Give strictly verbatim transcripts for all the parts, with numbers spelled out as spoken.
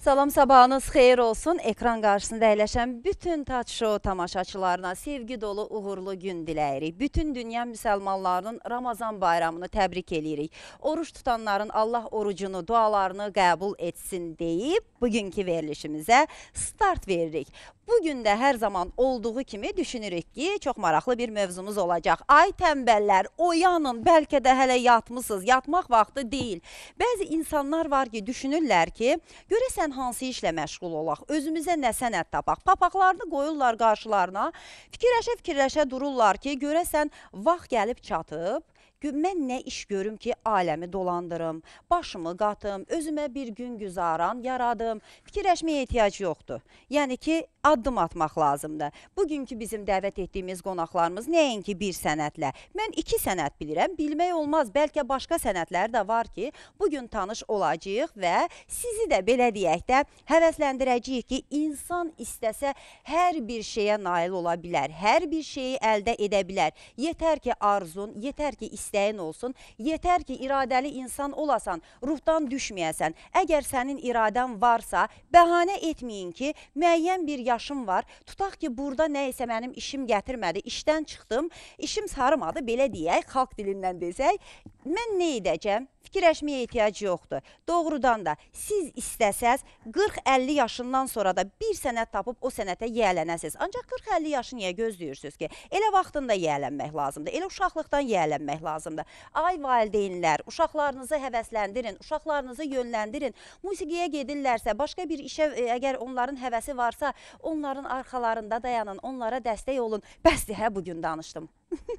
Salam, sabahınız xeyir olsun. Ekran qarşısında əyləşən bütün Touch Show tamaşaçılarına sevgi dolu, uğurlu gün diləyirik. Bütün dünya müsəlmanlarının Ramazan bayramını təbrik edirik. Oruç tutanların Allah orucunu, dualarını qəbul etsin deyib, bugünkü verilişimizə start veririk. Bugün də hər zaman olduğu kimi düşünürük ki, çox maraqlı bir mövzumuz olacaq. Ay tənbəllər, oyanın, bəlkə də hələ yatmısınız, yatmaq vaxtı deyil. Bəzi insanlar var ki, düşünürlər ki, görəsən hansı işlə məşğul olaq, özümüzə nə sənət tapaq, papaqlarını qoyurlar qarşılarına, fikirləşə-fikirləşə dururlar ki, görəsən vaxt gəlib çatıb, mən nə iş görüm ki, aləmi dolandırım, başımı qatım, özümə bir gün güzaran yaradım, fikirləşməyə ehtiyac yoxdur. Yəni ki, addım atmaq lazımdır. Bugünkü bizim dəvət etdiyimiz qonaqlarımız nəinki bir sənətlə. Mən iki sənət bilirəm, bilmək olmaz. Bəlkə başqa sənətlər də var ki, bugün tanış olacağıq və sizi də belə deyək də həvəsləndirəcəyik ki, insan istəsə hər bir şeyə nail ola bilər, hər bir şeyi əldə edə bilər. Yetər ki, arzun, yetər ki, istəyin olsun, yetər ki, iradəli insan olasan, ruhdan düşməyəsən. Əgər sənin iradən varsa, bəhanə etməyin ki, müəyyən bir yaşım var, tutaq ki, burada nə isə mənim işim gətirmədi, işdən çıxdım, işim sarımadı, belə deyək, xalq dilindən desək, mən nə edəcəm? Fikirləşməyə ehtiyac yoxdur. Doğrudan da siz istəsəz qırx əlli yaşından sonra da bir sənət tapıb o sənətə yiyələnəsiniz. Ancaq qırx əlli yaşı niyə gözləyirsiniz ki? Elə vaxtında yiyələnmək lazımdır, elə uşaqlıqdan yiyələnmək lazımdır. Ay valideynlər, uşaqlarınızı həvəsləndirin, uşaqlarınızı yönləndirin. Musiqiyə gedirlərsə, başqa bir işə əgər onların həvəsi varsa, onların arxalarında dayanın, onlara dəstək olun. Bəsdir, hə, bugün danışdım.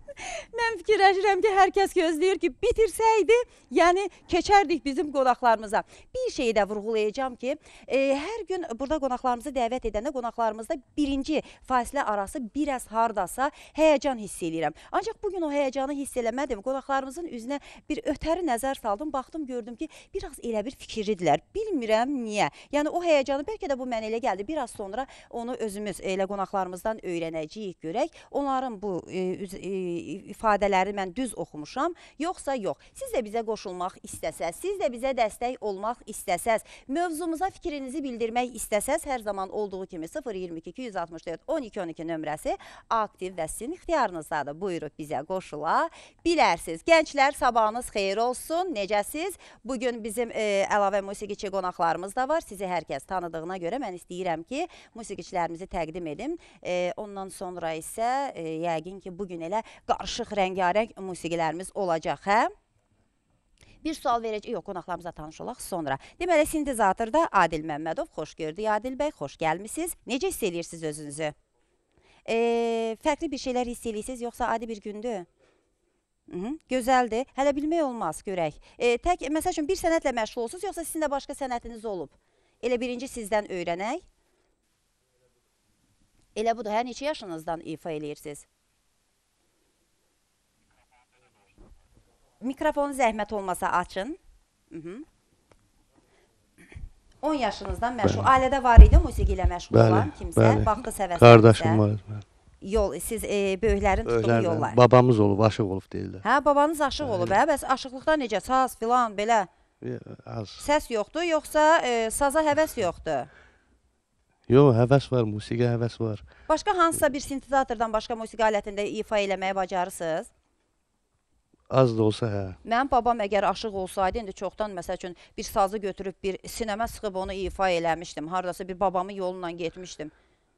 Mən fikirləşirəm ki, hər kəs gözləyir ki, bitirsəydi, yəni keçərdik bizim qonaqlarımıza. Bir şeyi də vurğulayacağım ki, e, hər gün burada qonaqlarımızı dəvət edəndə qonaqlarımızda birinci fasilə arası biraz hardasa həyəcan hiss edirəm. Ancaq bugün o həyəcanı hiss eləmədim. Qonaqlarımızın üzünə bir ötəri nəzər saldım, baxdım, gördüm ki, biraz elə bir fikirlidirlər. Bilmirəm niyə. Yəni o həyəcanı, bəlkə də bu mənə elə gəldi. Biraz sonra onu özümüz elə qonaqlarımızdan öyrənəcəyik, görək. Onların bu e, ifadələri mən düz oxumuşam, yoxsa yox. Siz də bizə qoşulmaq istəsəz, siz də bizə dəstək olmaq istəsəz, mövzumuza fikrinizi bildirmək istəsəz, hər zaman olduğu kimi sıfır iyirmi iki iki yüz altmış dörd on iki on iki nömrəsi aktiv və sizin ixtiyarınızdadır. Buyurub bizə qoşula bilərsiniz. Gənclər, sabahınız xeyir olsun. Necəsiz? Bugün bizim e, əlavə musiqiçi qonaqlarımız da var. Sizi hər kəs tanıdığına görə mən istəyirəm ki, musiqiçilərimizi təqdim edim. E, ondan sonra isə e, yəqin ki, bugün elə qarışıq, rəngarəng musiqilərimiz olacaq, hə? Bir sual verəcək, yox, qonaqlarımıza tanış olaq sonra. Deməli, sintezatorda Adil Məmmədov, xoş gördük Adil bəy, xoş gəlmişsiniz. Necə hiss edirsiniz özünüzü? E, fərqli bir şeylər hiss edirsiniz, yoxsa adi bir gündür? Hı -hı, gözəldir. Hələ bilmək olmaz, görək. E, tək, məsəl üçün, bir sənətlə məşğul olsunuz, yoxsa sizin də başqa sənətiniz olub? Elə birinci sizdən öyrənək. Elə budur, hər neçə yaşınızdan ifa eləyirsiniz? Mikrofonu zəhmət olmasa açın. Hı -hı. on yaşınızdan məşğul. Ailədə var idi musiqi ilə məşğul bəli, olan kimsə? Bəli. Baxdı səvəsə. Qardaşım var. Yol, siz e, böyüklərin tutduğu yollar. Babamız olub, aşıq olub deyirlər. Hə, babanız aşıq bəli. olub, hə? Bəs aşıqlıqda necə? Saz filan, belə? Az. Səs yoxdur, yoxsa e, saza həvəs yoxdur? Yox, həvəs var, musiqi həvəs var. Başqa hansısa bir sintezatordan başqa musiqi alətində ifa eləməyə bacarırsınız? Az da olsa, hə. Mənim babam əgər aşıq olsaydı, indi çoxdan, məsəl üçün, bir sazı götürüb, bir sinəmə sıxıb onu ifa eləmişdim. Haradasa bir babamın yolundan getmişdim.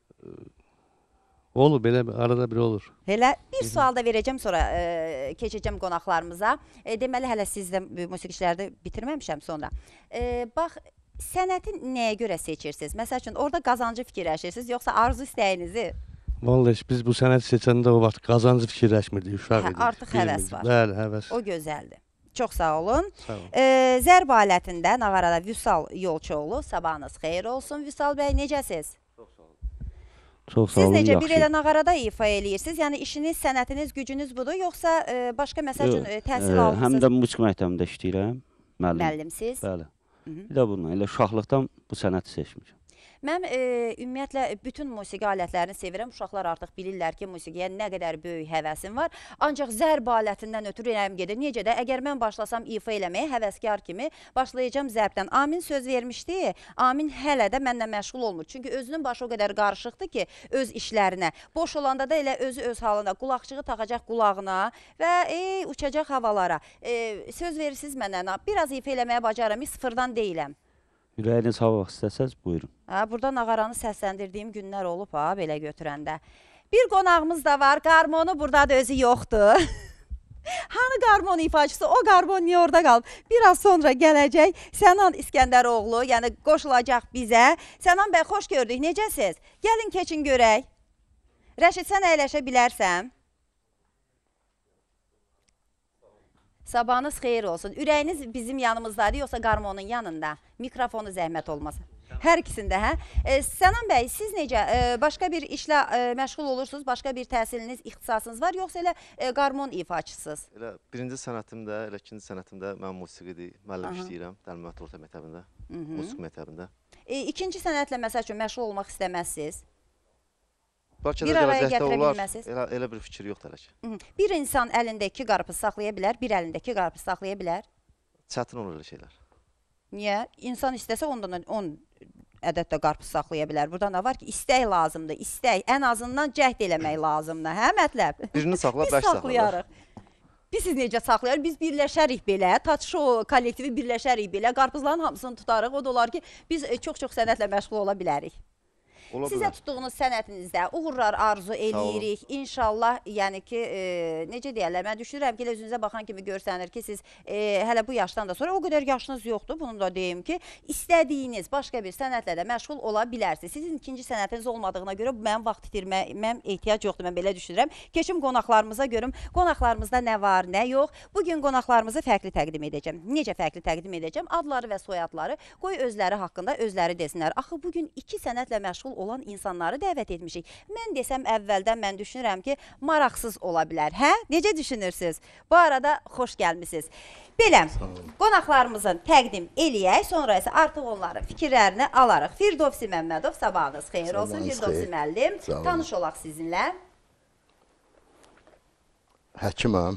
Olur, belə arada bir olur. Elə bir sual da verəcəm, sonra e, keçəcəm qonaqlarımıza. E, deməli, hələ siz də musiqiçilərdə bitirməmişəm sonra. E, bax, sənəti nəyə görə seçirsiniz? Məsəl üçün, orada qazancı fikirləşirsiniz, yoxsa arzu istəyinizi? Vallahi biz bu sənət seçəndə o vaxt qazancı fikirləşmirdik, uşaq idik. Artıq həvəs var. Bəli, həvəs. O gözəldir. Çox sağ olun. Sağ olun. E, zərb alətində Nağarada Vüsal Yolçuoğlu, sabahınız xeyir olsun. Vüsal bəy, necəsiz? Çox sağ olun. Çox sağ olun, Siz necə yaxşı. bir elə Nağarada ifa eləyirsiniz? Yəni işiniz, sənətiniz, gücünüz budur, yoxsa e, başqa məsəl üçün e, təhsil e, almışsınız? Həm də musiqi məktəbində işləyirəm. Müəllim. Müəllimsiz? Bəli. Bir də bununla, elə uşaqlıqdan bu sənəti seçmişəm. Mən e, ümumiyyətlə bütün musiqi alətlərini sevirəm. Uşaqlar artıq bilirlər ki, musiqiyə nə qədər böyük həvəsim var. Ancaq zərb alətindən ötürü irəlim gedir. Necə də, əgər mən başlasam ifa eləməyə həvəskar kimi başlayacağım zərbdən. Amin söz vermişdi. Amin hələ də mənlə məşğul olmur. Çünki özünün başı o qədər qarışıqdır ki, öz işlərinə. Boş olanda da elə özü öz halında qulaqçığı taxacaq qulağına və ey, uçacaq havalara. E, söz verirsiniz mənə, biraz ifa eləməyə bacarım, sıfırdan deyiləm. Ürəyiniz hava istəsəz, buyurun. Ha, burada nağaranı səsləndirdiyim günlər olub ha, belə götürəndə. Bir qonağımız da var, qarmonu burada da özü yoxdur. Hanı qarmon ifaçısı, o qarmon niyə orada qalıb? Biraz sonra gələcək Sənan İskəndəroğlu, yəni qoşulacaq bizə. Sənan bəy, xoş gördük, necəsiz? Gəlin keçin görək. Rəşid, sən əyləşə bilərsən. Sabahınız xeyir olsun. Ürəyiniz bizim yanımızdadır, yoxsa qarmonun yanında? Mikrofonu zəhmət olmasın. Hər ikisində, hə? E, Sənan bəy, siz necə? E, başqa bir işlə e, məşğul olursunuz, başqa bir təhsiliniz, ixtisasınız var, yoxsa elə e, qarmon ifaçısınız? Elə birinci sənətimdə, elə ikinci sənətimdə mən musiqidir, müəllim işləyirəm, Dəlmət Orta məktəbində, musiqi məktəbində. E, ikinci sənətlə məsəl üçün məşğul olmaq istəməzsiniz? Bakıda gələcəkdə olar, elə, elə bir fikir yoxdur hələ ki. Bir insan əlində iki qarpız saxlaya bilər, bir əlində iki qarpız saxlaya bilər. Çətin olur elə şeylər. Niyə? İnsan istəsə ondan on ədəd də qarpız saxlaya bilər. Burada nə var ki, istək lazımdır, istək. Ən azından cəhd eləmək lazımdır, hə mətləb? Birini saxla, bəş saxlayarıq. Biz siz necə saxlayarıq? Biz birləşərik belə, Touch Show kollektivi birləşərik belə, qarpızların hamısını tutarıq. O da olar ki, biz çox-çox sənətlə məşğul ola bilərik. Sizə tutduğunuz sənətinizdə uğurlar arzu eləyirik. İnşallah, yəni ki, e, necə deyərlər, mən düşünürəm ki, özünüzə baxan kimi görsənir ki, siz e, hələ bu yaşdan da sonra o qədər yaşınız yoxdur. Bunu da deyim ki, istədiyiniz başqa bir sənətlə də məşğul ola bilərsiniz. Sizin ikinci sənətiniz olmadığına görə mən vaxt itirməm ehtiyac yoxdur, mən belə düşünürəm. Keçim qonaqlarımıza görüm, qonaqlarımızda nə var, nə yox. Bugün qonaqlarımızı fərqli təqdim edəcəm. Necə fərqli təqdim edəcəm? Adları və soyadları qoy özləri haqqında özləri desinlər. Axı, bugün iki sənətlə məşğul olan insanları dəvət etmişik. Mən desəm əvvəldən mən düşünürəm ki, maraqsız ola bilər. Hə? Necə düşünürsünüz? Bu arada xoş gəlmişsiniz. Belə, qonaqlarımızın təqdim eləyək, sonra isə artıq onların fikirlərini alarıq. Firdovsi Məmmədov, sabahınız xeyir olsun. Firdovsi müəllim, tanış olaq sizinlə. Həkiməm.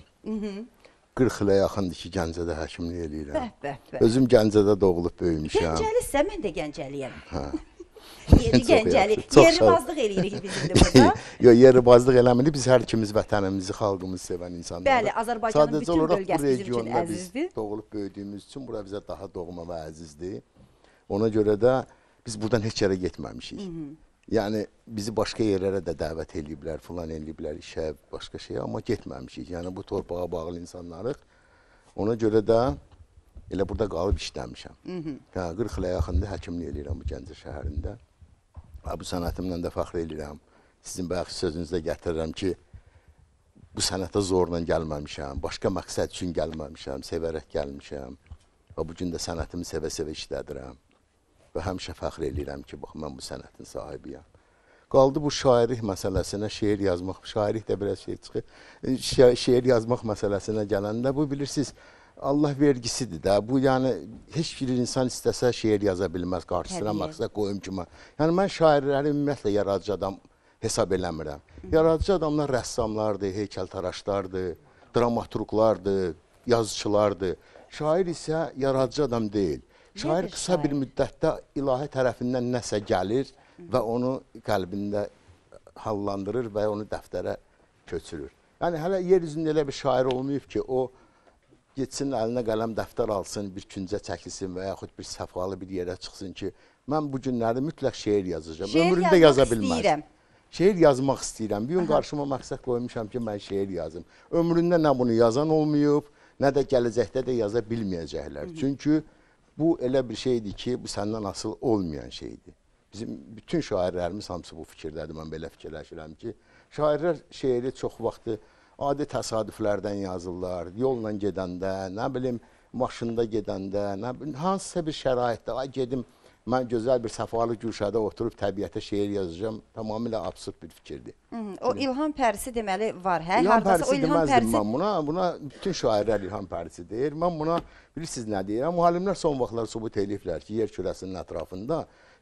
qırx ilə yaxındır ki, Gəncədə həkimlik eləyirəm. Bəh, bəh, bəh. Özüm Gəncədə doğulub böyümüşəm. Gəncəlisə, mən də Gəncəliyəm. Hə. Yeri Gəncəli. Yeribazlıq eləyirik biz indi burada. Yox, yeribazlıq eləmirik. Biz hər ikimiz vətənimizi, xalqımızı sevən insanlarıq. Bəli, Azərbaycanın bütün bölgəsi bizim üçün əzizdir. Doğulub böyüdüyümüz üçün bura bizə daha doğma və əzizdir. Ona görə də biz buradan heç yerə getməmişik. Yəni, bizi başqa yerlərə də dəvət eləyiblər, filan eləyiblər, işə, başqa şeyə, amma getməmişik. Yəni, bu torpağa bağlı insanlarıq. Ona görə də elə burada qalıb işləmişəm. qırx ilə yaxında həkimlik eləyirəm bu Gəncə şəhərində. Bu sənətimlə də fəxr eləyirəm. Sizin bayaq sözünüzdə gətirirəm ki, bu sənətə zorla gəlməmişəm, başqa məqsəd üçün gəlməmişəm, sevərək gəlmişəm. Və bugün də sənətimi sevə-sevə işlədirəm. Və həmişə fəxr eləyirəm ki, bax, mən bu sənətin sahibiyəm. Qaldı bu şairlik məsələsinə, şeir yazmaq, şairlik də biraz şey çıxır. Şeir yazmaq məsələsinə gələndə, bu bilirsiniz, Allah vergisidir də. Bu, yəni, heç bir insan istəsə şeir yaza bilməz, qarşısına məqsəd qoyum ki, mən. Yəni, mən şairləri ümumiyyətlə yaradıcı adam hesab eləmirəm. Yaradıcı adamlar rəssamlardır, heykəltaraşlardır, dramaturqlardır, yazıçılardır. Şair isə yaradıcı adam deyil. Şair qısa bir müddətdə ilahi tərəfindən nəsə gəlir və onu qəlbində hallandırır və onu dəftərə köçürür. Yəni, hələ yer üzündə elə bir şair olmayıb ki, o getsin, əlinə qələm dəftər alsın, bir küncə çəkilsin və yaxud bir səfalı bir yerə çıxsın ki, mən bu günləri mütləq şeir yazacağım. Ömründə yaza bilməz. Şeir yazmaq istəyirəm. Bir gün qarşıma məqsəd qoymuşam ki, mən şeir yazım. Ömründə nə bunu yazan olmayıb, nə də gələcəkdə də yaza bilməyəcəklər. Çünki bu elə bir şeydir ki, bu səndən asıl olmayan şeydir. Bizim bütün şairlərimiz hamısı bu fikirdədir. Mən belə fikirləşirəm ki, şairlər şeiri çox vaxtı adi təsadüflərdən yazırlar, yolla gedəndə, nə bilim, maşında gedəndə, hansısa bir şəraitdə, ay gedim, mən gözəl bir səfalı güşədə oturub təbiətə şeir yazacağım, tamamilə absurd bir fikirdir. O ilham pərisi deməli var, hə? İlham pərisi deməzdim mən buna, buna bütün şairlər ilham pərisi deyir. Mən buna, bilirsiniz nə deyirəm, müəllimlər son vaxtlar sübut eləyiblər ki, yer kürəsinin ətrafında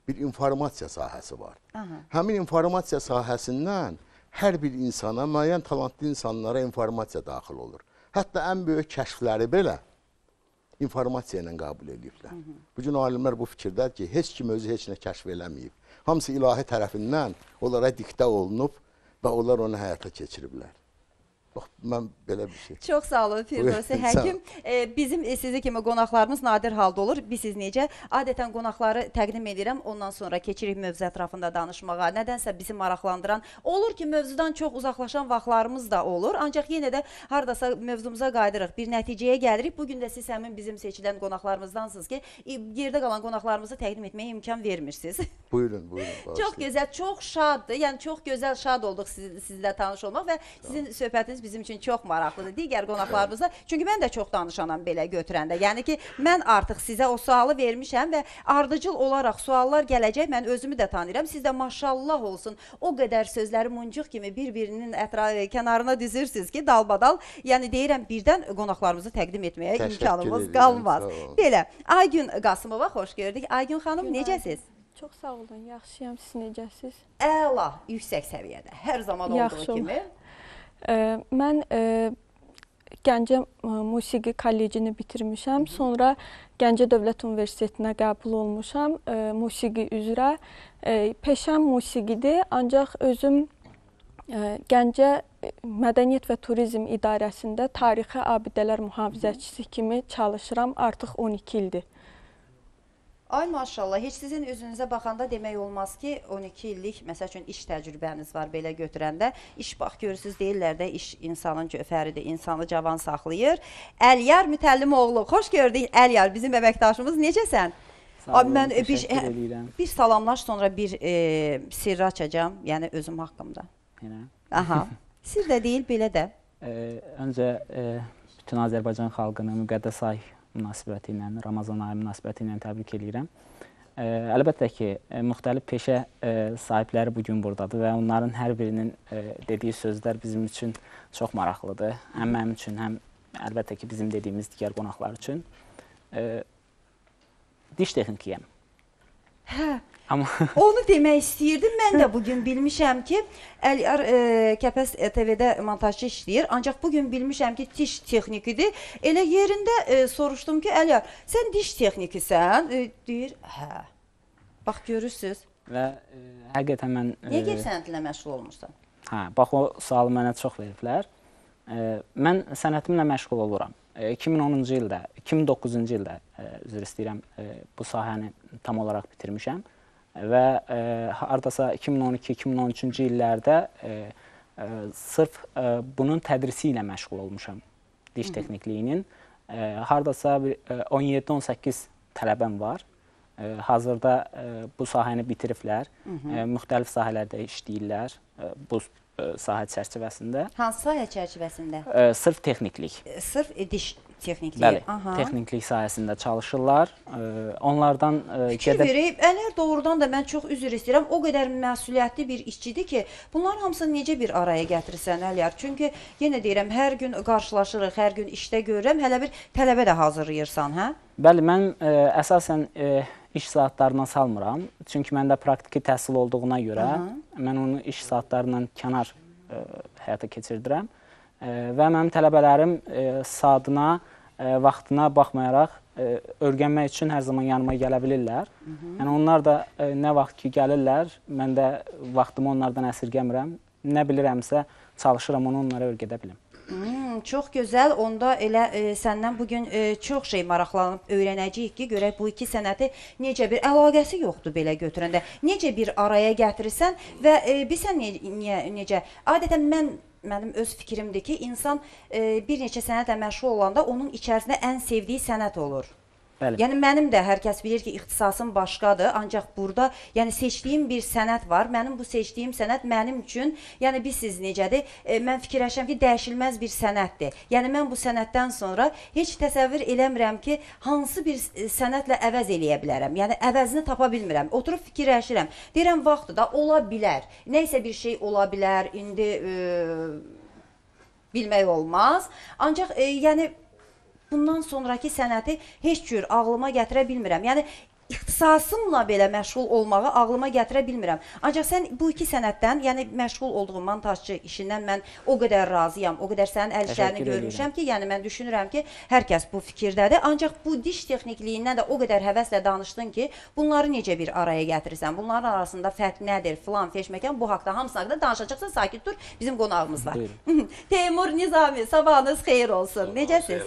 bir informasiya sahəsi var. Aha. Həmin informasiya sahəsindən hər bir insana, müəyyən talantlı insanlara informasiya daxil olur. Hətta ən böyük kəşfləri belə informasiya ilə qəbul ediblər. Bu gün alimlər bu fikirdədir ki, heç kim özü heç nə kəşf eləməyib. Hamısı ilahi tərəfindən onlara diktə olunub və onlar onu həyata keçiriblər. Bax, mən belə bir şey. Çox sağ olun Firdevsi həkim. E, bizim e, sizi kimi qonaqlarımız nadir halda olur. Bilirsiniz necə? Adətən qonaqları təqdim edirəm. Ondan sonra keçirik mövzu ətrafında danışmağa. Nədənsə bizi maraqlandıran. Olur ki, mövzudan çox uzaqlaşan vaxtlarımız da olur. Ancaq yenə də hardasa mövzumuza qaydırıq. Bir nəticəyə gəlirik. Bugün də siz həmin bizim seçilən qonaqlarımızdansınız ki, yerdə qalan qonaqlarımızı təqdim etməyə imkan vermirsiniz. Buyurun, buyurun. Çox gözəl, çox şaddır. Yəni çox gözəl, şad olduq siz, sizlə tanış olmaq və sizin söhbətiniz bizim üçün çox maraqlıdır. Digər qonaqlarımızla. Çünki mən də çox danışanam belə götürəndə. Yəni ki, mən artıq sizə o sualı vermişəm və ardıcıl olaraq suallar gələcək. Mən özümü də tanıyıram. Siz də maşallah olsun. O qədər sözləri muncuq kimi bir-birinin ətrafı kənarına düzürsünüz ki, dalbadal. Yəni deyirəm, birdən qonaqlarımızı təqdim etməyə Təşəkkür imkanımız edirəm, qalmaz. sağ olun. Belə, Aygün Qasımova xoş gördük. Aygün xanım, Günaydın. necəsiz? Çox sağ olun, yaxşıyam, siz necəsiz? Əla, yüksək səviyyədə. Hər zaman olduğu Yaxşı. kimi. E, mən e, Gəncə e, Musiqi Kollecini bitirmişəm. Sonra Gəncə Dövlət Universitetinə qəbul olmuşam e, musiqi üzrə. E, peşəm musiqidir, ancaq özüm e, Gəncə Mədəniyyət və Turizm İdarəsində tarixi abidələr mühafizəçisi kimi çalışıram. Artıq on iki ildir. Ay maşallah, heç sizin özünüzə baxanda demək olmaz ki, on iki illik, məsəl üçün, iş təcrübəniz var belə götürəndə. İş bax, görürsünüz, deyirlər də, iş insanın cöfəridir, insanı cavan saxlayır. Əliyar Mütəllimoğlu, xoş gördük Əliyar, bizim əməkdaşımız, necəsən? Sağ olun, Mən bir, təşəkkür edirəm. bir salamlaş, sonra bir e, sirri açacağım, yəni özüm haqqımda. Yenə. Aha, siz də deyil, belə də. Ee, öncə e, bütün Azərbaycan xalqını müqəddəs ay münasibəti ilə, Ramazan ayı münasibəti ilə təbrik edirəm. E, əlbəttə ki, e, müxtəlif peşə e, sahibləri bugün buradadır və onların hər birinin e, dediyi sözlər bizim üçün çox maraqlıdır. Həm mənim üçün, həm əlbəttə ki, bizim dediyimiz digər qonaqlar üçün. E, diş texnikiyəm. Hə. Amma Onu demək istəyirdim. Mən də bugün bilmişəm ki, Əliyar e, Kəpəz T V-də montajçı işləyir. Ancaq bugün bilmişəm ki, diş texnikidir. Elə yerində e, soruşdum ki, Əliyar, sən diş texnikisən? E, deyir, hə. Bax, görürsünüz. və e, həqiqətən mən... e, Niyə qeyri sənətlə məşğul olmursan? Hə, bax o sualı mənə çox veriblər. E, mən sənətimlə məşğul oluram. E, iki min onuncu ildə, iki min doqquzuncu ildə, e, üzr istəyirəm, e, bu sahəni tam olaraq bitirmişəm. Və e, hardasa iki min on iki iki min on üçüncü illərdə e, e, sırf e, bunun tədrisi ilə məşğul olmuşam, diş texnikliyinin. E, hardasa bir, e, on yeddi on səkkiz tələbəm var. E, hazırda e, bu sahəni bitiriblər, e, müxtəlif sahələrdə işləyirlər e, bu e, sahə çərçivəsində. Hansı sahə çərçivəsində? E, sırf texniklik. E, sırf e, diş texnikliyi. Bəli, Aha. texniklik sahəsində çalışırlar. E, onlardan e, Fikir gedə... verib, Əliyar doğrudan da mən çox üzr istəyirəm, o qədər məsuliyyətli bir işçidir ki, bunların hamısını necə bir araya gətirirsən Əliyar? Çünki yenə deyirəm, hər gün qarşılaşırıq, hər gün işdə görürəm, hələ bir tələbə də hazırlayırsan, hə? Bəli, mən ə, əsasən ə, iş saatlarına salmıram. Çünki məndə praktiki təhsil olduğuna görə Aha. mən onu iş saatlarından kənar ə, həyata keçirdirəm. Ə, və mənim tələbələrim ə, saatına, ə, vaxtına baxmayaraq ə, öyrənmək üçün hər zaman yanıma gələ bilirlər. Hı -hı. Yəni onlar da ə, nə vaxt ki gəlirlər, mən də vaxtımı onlardan əsirgəmirəm. Nə bilirəmsə çalışıram onu onlara öyrədə bilim. Hmm, çox gözəl. Onda elə e, səndən bugün e, çox şey maraqlanıb öyrənəcəyik ki, görək bu iki sənəti necə bir əlaqəsi yoxdur belə götürəndə. Necə bir araya gətirirsən və e, bilsən ne, ne, necə? Adətən mən mənim öz fikrimdir ki, insan e, bir neçə sənətlə məşğul olanda onun içərisində ən sevdiyi sənət olur. Bəli. Yəni mənim də hər kəs bilir ki, ixtisasım başqadır, ancaq burada yəni seçdiyim bir sənət var. Mənim bu seçdiyim sənət mənim üçün, yəni bilirsiniz necədir? E, mən fikirləşirəm ki, dəyişilməz bir sənətdir. Yəni mən bu sənətdən sonra heç təsəvvür eləmirəm ki, hansı bir sənətlə əvəz eləyə bilərəm. Yəni əvəzini tapa bilmirəm. Oturub fikirləşirəm. Deyirəm vaxtı da ola bilər. Nəysə bir şey ola bilər. İndi e, bilmək olmaz. Ancaq e, yəni bundan sonraki sənəti heç cür ağlıma gətirə bilmirəm. Yəni ixtisasımla belə məşğul olmağı ağlıma gətirə bilmirəm. Ancaq sən bu iki sənətdən, yəni məşğul olduğun montajçı işindən mən o qədər razıyam, o qədər sənin əl işlərini görmüşəm ki, yəni mən düşünürəm ki, hər kəs bu fikirdədir. Ancaq bu diş texnikliyindən də o qədər həvəslə danışdın ki, bunları necə bir araya gətirirsən? Bunların arasında fərq nədir? Filan, feş məkan, bu haqda hamısı haqda danışacaqsan, sakit dur. Bizim qonağımız var. Teymur Nizami, sabahınız xeyir olsun. Necəsiz?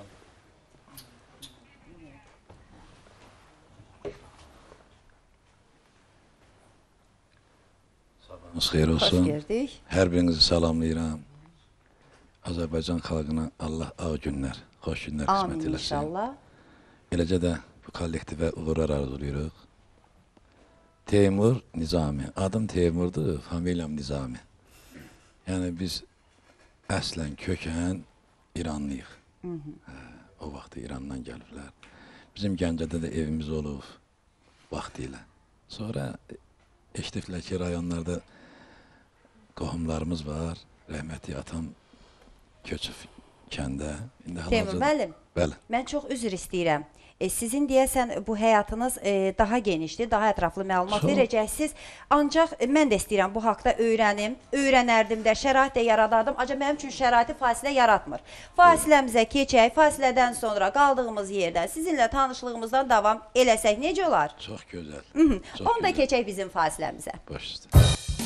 Xeyir olsun. Xoş gördük. Hər birinizi salamlayıram. Azərbaycan xalqına Allah ağ günlər, xoş günlər qismət Amin eləsin. inşallah. Eləcə də bu kollektivə uğurlar arzulayırıq. Teymur Nizami. Adım Teymurdur, familiyam Nizami. Yəni biz əslən kökən İranlıyıq. Hə, o vaxtı İrandan gəliblər. Bizim Gəncədə də evimiz olub vaxtilə. Sonra eşitdiklər ki, rayonlarda qohumlarımız var. Rəhmətli atam köçüb kəndə. Teymur müəllim, Bəli. mən çox üzr istəyirəm. E, sizin deyəsən bu həyatınız e, daha genişdir, daha ətraflı məlumat Çox. verəcəksiniz. Ancaq e, mən də istəyirəm bu haqda öyrənim, öyrənərdim də, şərait də yaradardım. Ancaq mənim üçün şəraiti fasilə yaratmır. Fasiləmizə keçək, fasilədən sonra qaldığımız yerdən sizinlə tanışlığımızdan davam eləsək necə olar? Çox gözəl. Çox Onu da gözəl. keçək bizim fasiləmizə. Baş üstə.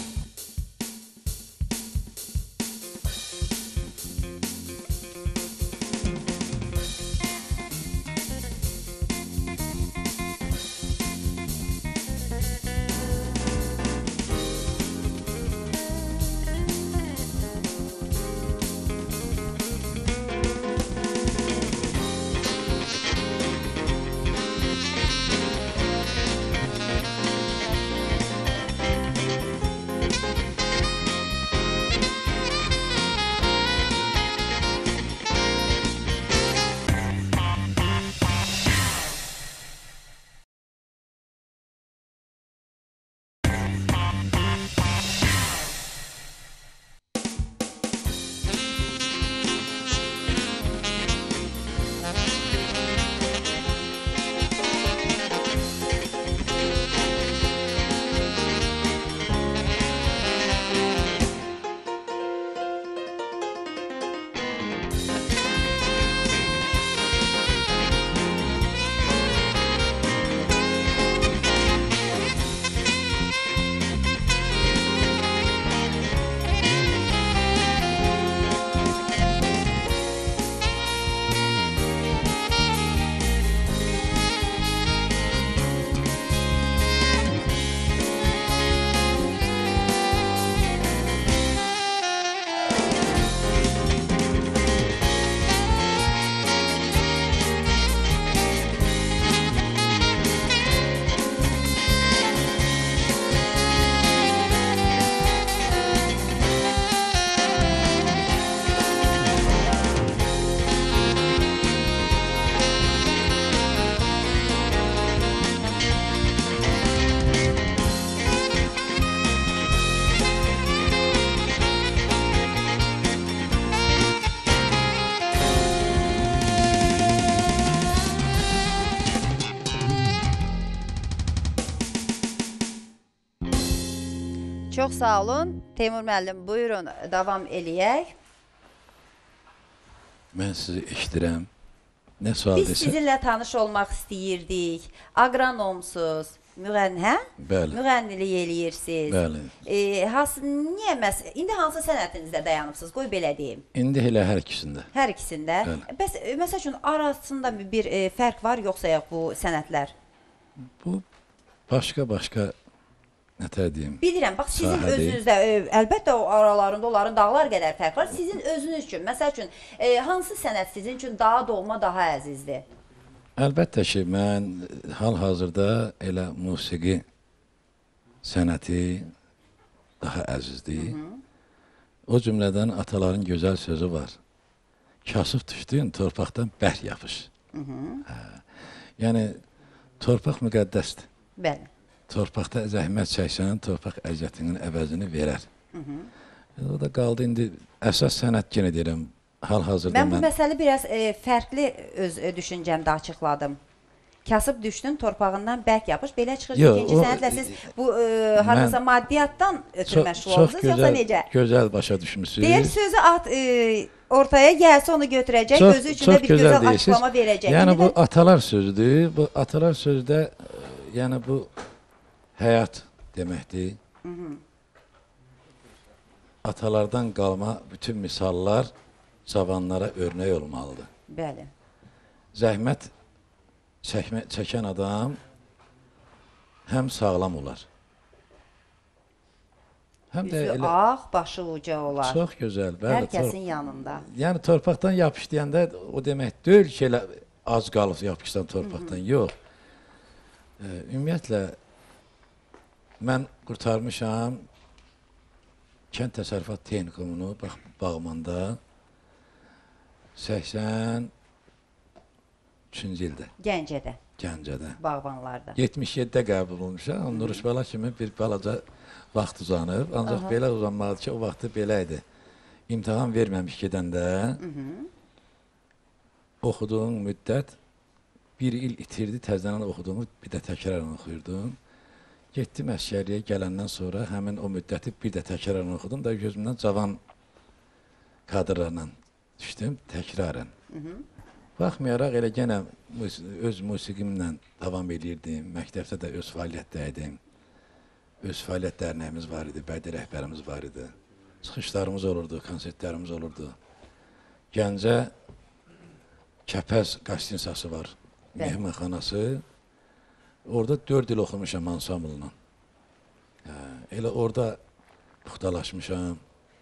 Çox sağ olun. Teymur müəllim, buyurun, davam eləyək. Mən sizi eşidirəm. Nə sual Biz desə? sizinlə tanış olmaq istəyirdik. Aqronomsuz, müğənni, hə? Bəli. Müğənnilik eləyirsiniz. Bəli. E, has, niyə məs İndi hansı sənətinizdə dayanıbsınız? Qoy belə deyim. İndi elə hər ikisində. Hər ikisində. Bəli. Bəs e, məsəl üçün arasında bir, bir e, fərq var yoxsa yox bu sənətlər? Bu başqa-başqa nətər deyim? Bilirəm, bax sizin Sahə deyil. özünüzdə e, əlbəttə o aralarında onların dağlar qədər fərq var. Sizin özünüz üçün, məsəl üçün e, hansı sənət sizin üçün daha doğma, daha əzizdir? Əlbəttə ki, mən hal-hazırda elə musiqi sənəti daha əzizdir. Hı -hı. O cümlədən ataların gözəl sözü var. Kasıb düşdün, torpaqdan bərk yapış. Hı -hı. Hə. Yəni, torpaq müqəddəsdir. Bəli. Torpaqda zəhmət çəksən, torpaq əziyyətinin əvəzini verər. Hı -hı. O da qaldı indi əsas sənət yenə deyirəm. Hal-hazırda mən bu mən... məsələ biraz e, fərqli öz e, düşüncəmdə açıqladım. kasıb düşdün, torpağından bərk yapış. Belə çıxır ki, Yox, ikinci o- sənətlə siz bu e, hardasa Mən- maddiyatdan ötürü Çox, məşğul çox oldunuz, yoxsa gözəl, necə? gözəl başa düşmüsünüz. Deyir sözü at e, ortaya gəlsə onu götürəcək, Çox- özü üçün çox də bir gözəl gözəl deyirsiniz. açıqlama verəcək. Yəni İndi bu də- atalar sözüdür. Bu atalar sözdə e, yəni bu həyat deməkdir. Atalardan qalma bütün misallar cavanlara örnək olmalıdır. Bəli. Zəhmət çəkmə, çəkən adam həm sağlam olar. Həm də Üzü elə ağ, başı uca olar. çox gözəl. Hər Bəli, tor kəsin yanında. yəni torpaqdan yapış deyəndə o demək deyil ki, elə az qalıb yapışsan torpaqdan. Yox. E, ümumiyyətlə mən qurtarmışam Kənd Təsərrüfat Texnikumunu bax Bağmanda səksən üçüncü ildə, Gəncədə, Gəncədə. bağbanlarda. yetmiş yeddidə qəbul olmuşam. Nuruş bala kimi bir balaca vaxt uzanıb. Ancaq belə uzanmadı ki, o vaxtı belə idi. İmtahan verməmiş gedəndə oxuduğum müddət bir il itirdi, təzədən oxuduğumu bir də təkrarən oxuyurdum. Getdim əskəriyə gələndən sonra həmin o müddəti bir də təkrarən oxudum da gözümdən cavan kadrlarla düşdüm təkrarən. Baxmayaraq elə genə mus- öz musiqimlə davam edirdim. Məktəbdə də öz fəaliyyətdəydim. Öz fəaliyyət dərnəyimiz var idi, bədii rəhbərimiz var idi. Çıxışlarımız olurdu, konsertlərimiz olurdu. Gəncə Kəpəz qastinsası var, mehmanxanası. Orada dörd il oxumuşam ansamblla. Hə, elə orada puxtalaşmışam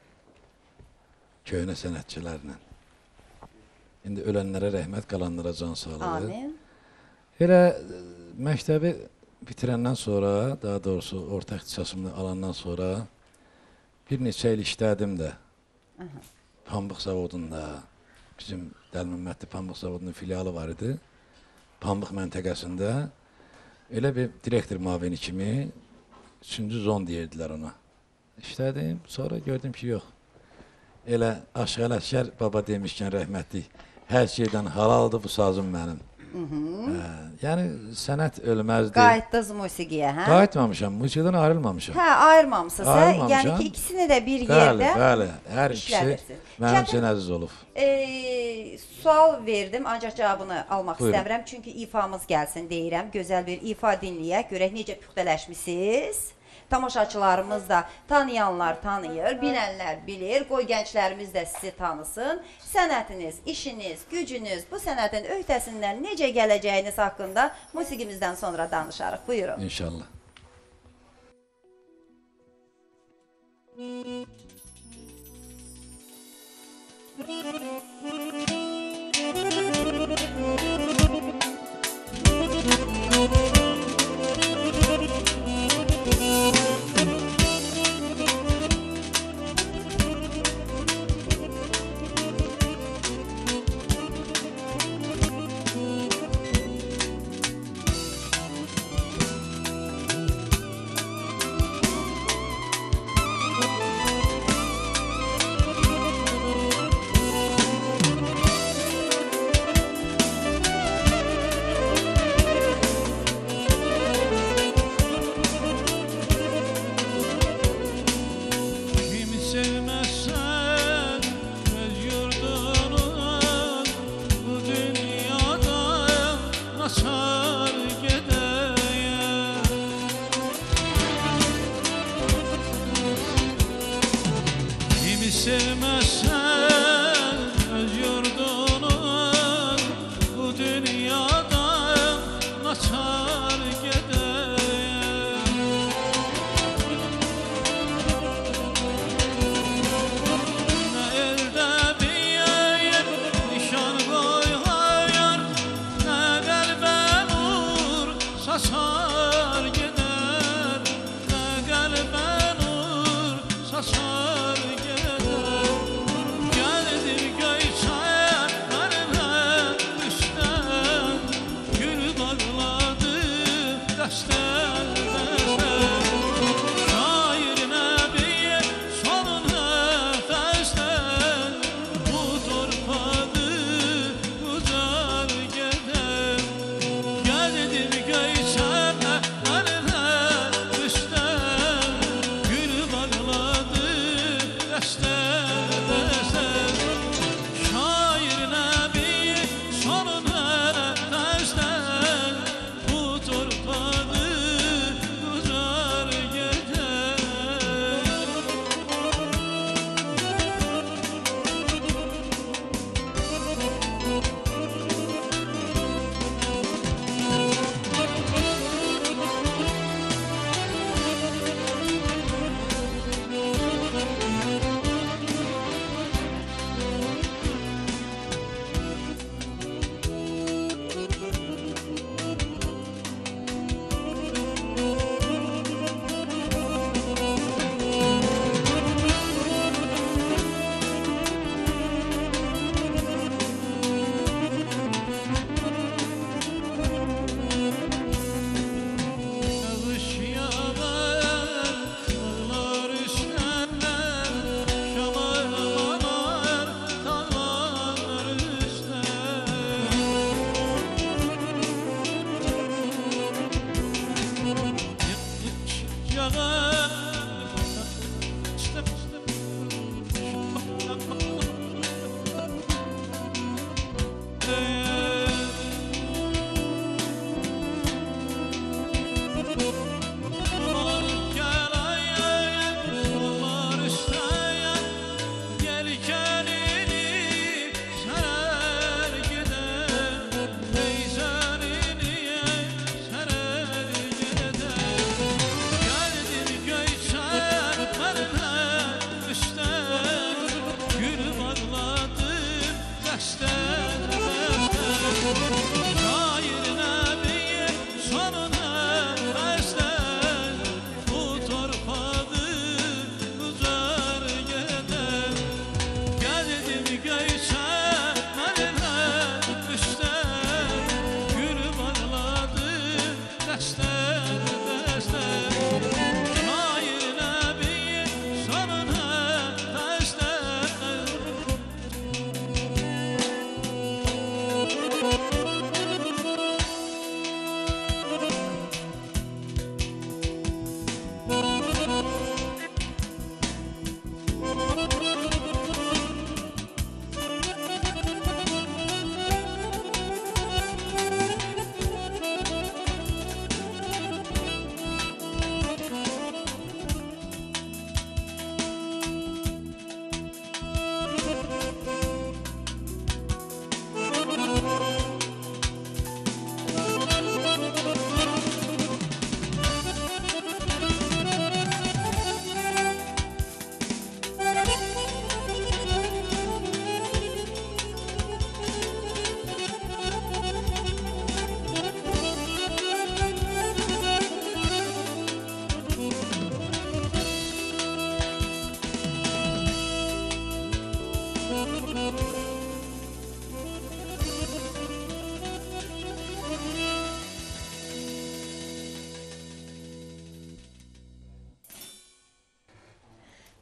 köhnə sənətçilərlə. İndi ölənlərə rəhmət, qalanlara can sağlığı. Amin. Elə e, məktəbi bitirəndən sonra, daha doğrusu orta ixtisasımı alandan sonra bir neçə il işlədim də. Pambıq zavodunda, bizim Dəlməmmədli Pambıq zavodunun filialı var idi. Pambıq məntəqəsində elə bir direktor mavini kimi üçüncü zon deyirdilər ona. İşlədim, sonra gördüm ki, yox. Elə Aşıq Ələskər baba demişkən rəhmətlik, hər şeydən halaldır bu sazım mənim. Hə, yəni sənət ölməzdir. Qayıtdınız musiqiyə, hə? Qayıtmamışam, musiqidən ayrılmamışam. Hə, ayırmamısınız. hə? Ayrılmamışam. Yəni ki, ikisini də bir Bəli, yerdə bəli, hər ikisi işlədirsiniz. mənim Çətin- üçün əziz olub. E, sual verdim, ancaq cavabını almaq Buyurun. istəmirəm. Çünki ifamız gəlsin deyirəm. Gözəl bir ifa dinləyək. Görək necə püxtələşmisiniz. Tamaşaçılarımız da tanıyanlar tanıyır, bilənlər bilir. Qoy gənclərimiz də sizi tanısın. Sənətiniz, işiniz, gücünüz bu sənətin öhdəsindən necə gələcəyiniz haqqında musiqimizdən sonra danışarıq. Buyurun. İnşallah.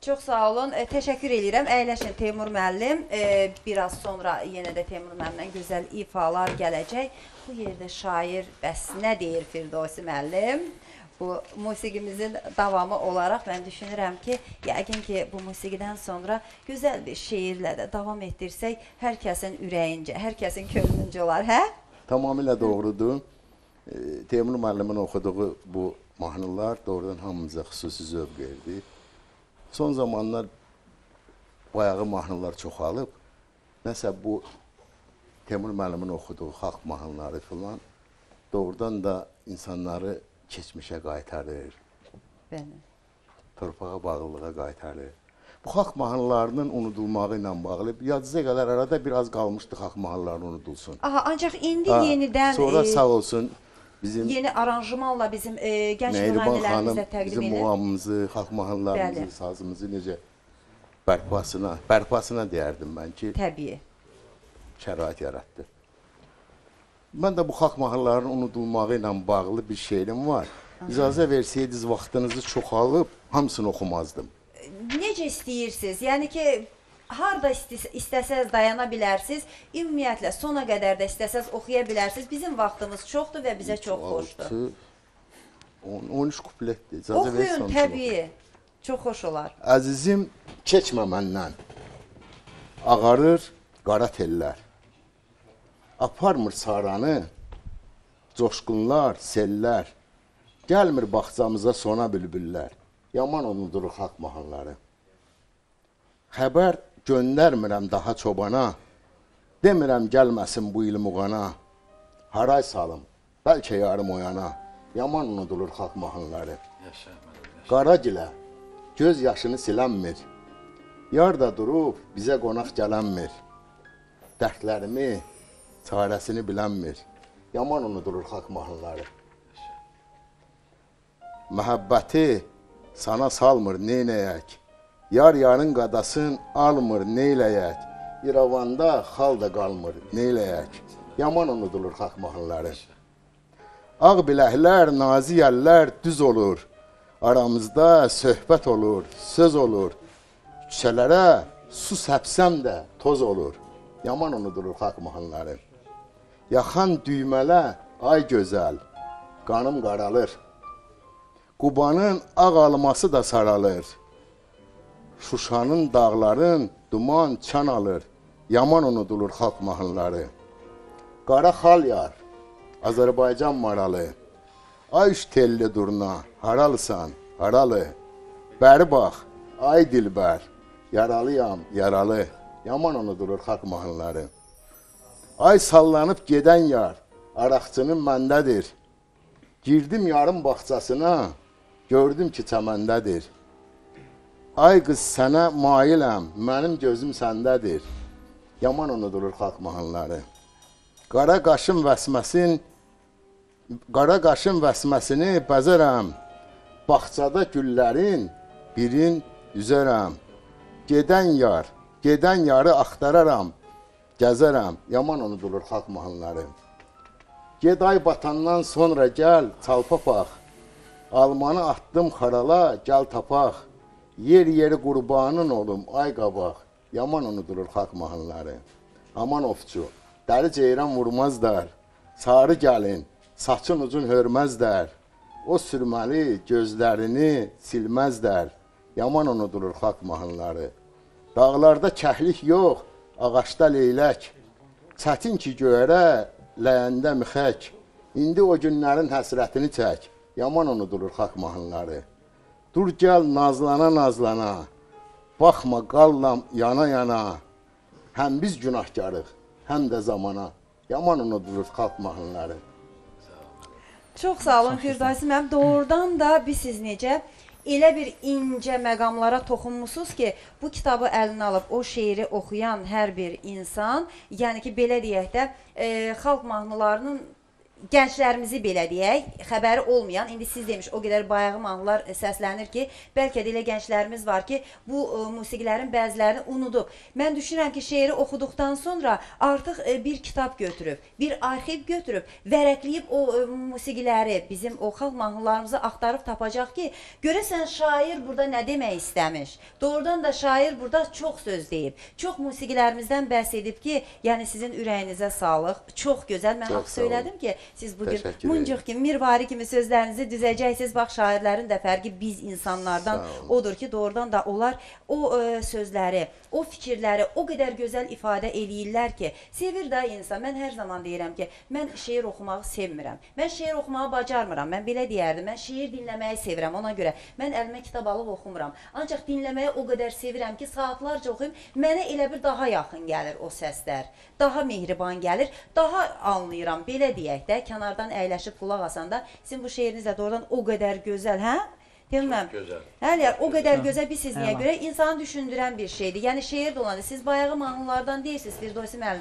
Çox sağ olun. E, təşəkkür edirəm. Əyləşin Teymur müəllim. E, biraz sonra yenə də Teymur müəllimdən gözəl ifalar gələcək. Bu yerdə şair bəs nə deyir Firdevsi müəllim? Bu musiqimizin davamı olaraq mən düşünürəm ki, yəqin ki, bu musiqidən sonra gözəl bir şeirlə də davam etdirsək, hər kəsin ürəyincə, hər kəsin könlüncə olar, hə? Tamamilə doğrudur. E, Teymur müəllimin oxuduğu bu mahnılar doğrudan hamımıza xüsusi zövq verdi. Son zamanlar bayağı mahnılar çoxalıb. Nəsə bu Teymur müəllimin oxuduğu xalq mahnıları filan doğrudan da insanları keçmişə qaytarır. Bəli. Torpağa bağlılığa qaytarır. Bu xalq mahnılarının unudulmağı ilə bağlı yadınıza qədər arada biraz qalmışdı xalq mahnıları unudulsun. Aha, ancaq indi Ha, yenidən sonra e, sağ olsun bizim yeni aranjmanla bizim e, gənc Mehriban xanım müğənnilərimizə təqdim bizim edir. muğamımızı, xalq mahnılarımızı, Bəli. sazımızı necə bərpasına, bərpasına deyərdim mən ki, Təbii. şərait yaratdı. Mən də bu xalq mahnılarının unudulmağı ilə bağlı bir şeirim var. İcazə versəydiniz vaxtınızı çoxalıb hamısını oxumazdım. Necə istəyirsiniz? Yəni ki, harda istəs istəsəz dayana bilərsiniz. Ümumiyyətlə, sona qədər də istəsəz oxuya bilərsiniz. Bizim vaxtımız çoxdur və bizə çox xoşdur. on üç kupletdir. İcazə Oxuyun, versəm təbii. Çox xoş olar. Əzizim, keçmə məndən. Ağarır qara tellər. Aparmır saranı, coşqunlar, sellər. Gəlmir bağçamıza sona bülbüllər. Yaman unudurur xalq mahnıları. Xəbər göndərmirəm daha çobana. Demirəm gəlməsin bu il muğana. Haray salım, bəlkə yarım oyana. Yaman unudulur xalq mahnıları. Qara gilə, göz yaşını silənmir. Yar da durub bizə qonaq gələnmir. Dərdlərimi, çarəsini bilənmir. Yaman unudulur xalq mahnıları. Məhəbbəti sana salmır neynəyək. Yar yarın qadasın almır neyləyək. İrəvanda xal da qalmır neyləyək. Yaman unudulur xalq mahnıları. Ağ biləklər, nazi əllər düz olur. Aramızda söhbət olur, söz olur. Küçələrə su səpsəm də toz olur. Yaman unudulur xalq mahnıları. Yaxan düymələ ay gözəl, qanım qaralır. Qubanın ağ alması da saralır. Şuşanın dağların duman çan alır. Yaman unudulur xalq mahnıları. Qara xal yar, Azərbaycan maralı. Ay üç telli durna, haralısan, haralı. Bəri bax, ay dilbər, yaralıyam, yaralı. Yaman unudulur xalq mahnıları. Ay sallanıb gedən yar, araqçının məndədir. Girdim yarın bağçasına, gördüm ki çəməndədir. Ay qız sənə mailəm, mənim gözüm səndədir. Yaman unudulur xalq mahnıları. Qara qaşın vəsməsin, qara qaşın vəsməsini bəzərəm. Bağçada güllərin birin üzərəm. Gedən yar, gedən yarı axtararam. Gəzərəm, yaman unudulur xalq mahnıları. Ged ay batandan sonra gəl, çalpapaq. Almanı atdım xarala, gəl tapaq. Yer yeri qurbanın olum, ay qabaq. Yaman unudulur xalq mahnıları. Aman ofçu, dəli ceyran vurmazlar. Sarı gəlin, saçın ucun hörməzlər. O sürməli gözlərini silməzlər. Yaman unudulur xalq mahnıları. Dağlarda kəhlik yox, ağaçda leylək. Çətin ki göyərə, ləyəndə mixək. İndi o günlərin həsrətini çək. Yaman unudulur xalq mahnıları. Dur gəl nazlana nazlana. Baxma qallam yana yana. Həm biz günahkarıq, həm də zamana. Yaman unudulur xalq mahnıları. Çox sağ olun Firdevsi müəllim. Doğrudan da biz siz necə elə bir incə məqamlara toxunmusunuz ki, bu kitabı əlinə alıb o şeiri oxuyan hər bir insan, yəni ki, belə deyək də, e, xalq mahnılarının gənclərimizi belə deyək, xəbəri olmayan, indi siz demiş, o qədər bayağı mahnılar səslənir ki, bəlkə də elə gənclərimiz var ki, bu ə, musiqilərin bəzilərini unudub. Mən düşünürəm ki, şeiri oxuduqdan sonra artıq ə, bir kitab götürüb, bir arxiv götürüb, vərəqləyib o ə, musiqiləri, bizim o xalq mahnılarımızı axtarıb tapacaq ki, görəsən şair burada nə demək istəmiş. Doğrudan da şair burada çox söz deyib, çox musiqilərimizdən bəhs edib ki, yəni sizin ürəyinizə sağlıq, çox gözəl. Mən haqq söylədim ki, siz bugün Muncuq kimi, Mirvari kimi sözlərinizi düzəcəksiniz. Bax, şairlərin də fərqi biz insanlardan odur ki, doğrudan da onlar o ə, sözləri, o fikirləri o qədər gözəl ifadə eləyirlər ki, sevir də insan. Mən hər zaman deyirəm ki, mən şeir oxumağı sevmirəm. Mən şeir oxumağı bacarmıram. Mən belə deyərdim, mən şeir dinləməyi sevirəm. Ona görə mən əlimə kitab alıb oxumuram. Ancaq dinləməyi o qədər sevirəm ki, saatlarca oxuyum, mənə elə bir daha yaxın gəlir o səslər. Daha mehriban gəlir, daha anlayıram. Belə deyək də, kənardan əyləşib qulaq asanda, sizin bu şeiriniz də doğrudan o qədər gözəl, hə? Deməm. Hələ o qədər gözəl bir siz niyə görə insanı düşündürən bir şeydir. Yəni şeir də olanda siz bayağı mahnılardan deyirsiniz, Firdevsi müəllim.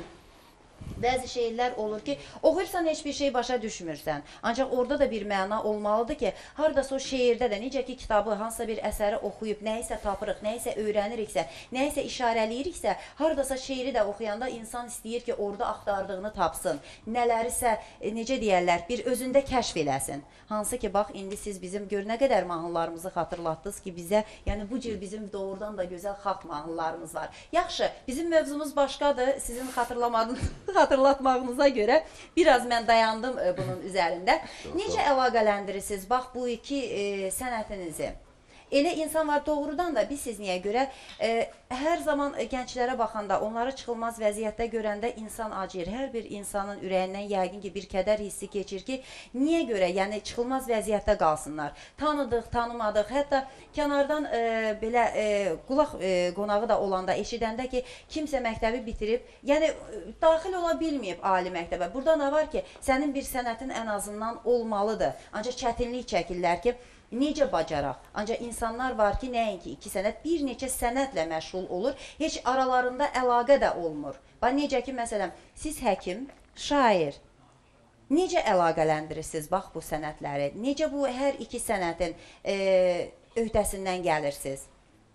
Bəzi şeylər olur ki, oxuyursan heç bir şey başa düşmürsən. Ancaq orada da bir məna olmalıdır ki, haradasa o şeirdə də, necə ki kitabı, hansısa bir əsəri oxuyub, nəyisə tapırıq, nəyisə öyrəniriksə, nəyisə işarələyiriksə, haradasa şeiri də oxuyanda insan istəyir ki, orada axtardığını tapsın. Nələrisə, necə deyərlər, bir özündə kəşf eləsin. Hansı ki, bax, indi siz bizim gör nə qədər mahnılarımızı xatırlatdınız ki, bizə, yəni bu cür bizim doğrudan da gözəl xalq mahnılarımız var. Yaxşı, bizim mövzumuz başqadır, sizin xatırlamadığınız hatırlatmağınıza görə biraz mən dayandım e, bunun üzərində. Necə əlaqələndirirsiniz bax bu iki e, sənətinizi? Elə insan var doğrudan da biz siz niyə görə e, hər zaman gənclərə baxanda, onları çıxılmaz vəziyyətdə görəndə insan acıyır. Hər bir insanın ürəyindən yəqin ki bir kədər hissi keçir ki, niyə görə, yəni çıxılmaz vəziyyətdə qalsınlar. Tanıdıq, tanımadıq, hətta kənardan e, belə e, qulaq e, qonağı da olanda, eşidəndə ki, kimsə məktəbi bitirib, yəni daxil ola bilməyib ali məktəbə. Burada nə var ki, sənin bir sənətin ən azından olmalıdır. Ancaq çətinlik çəkirlər ki, necə bacaraq? Ancaq insanlar var ki, nəinki iki sənət, bir neçə sənətlə məşğul olur, heç aralarında əlaqə də olmur. Bax, necə ki, məsələn, siz həkim, şair, necə əlaqələndirirsiniz bax bu sənətləri? Necə bu hər iki sənətin e, öhdəsindən gəlirsiniz?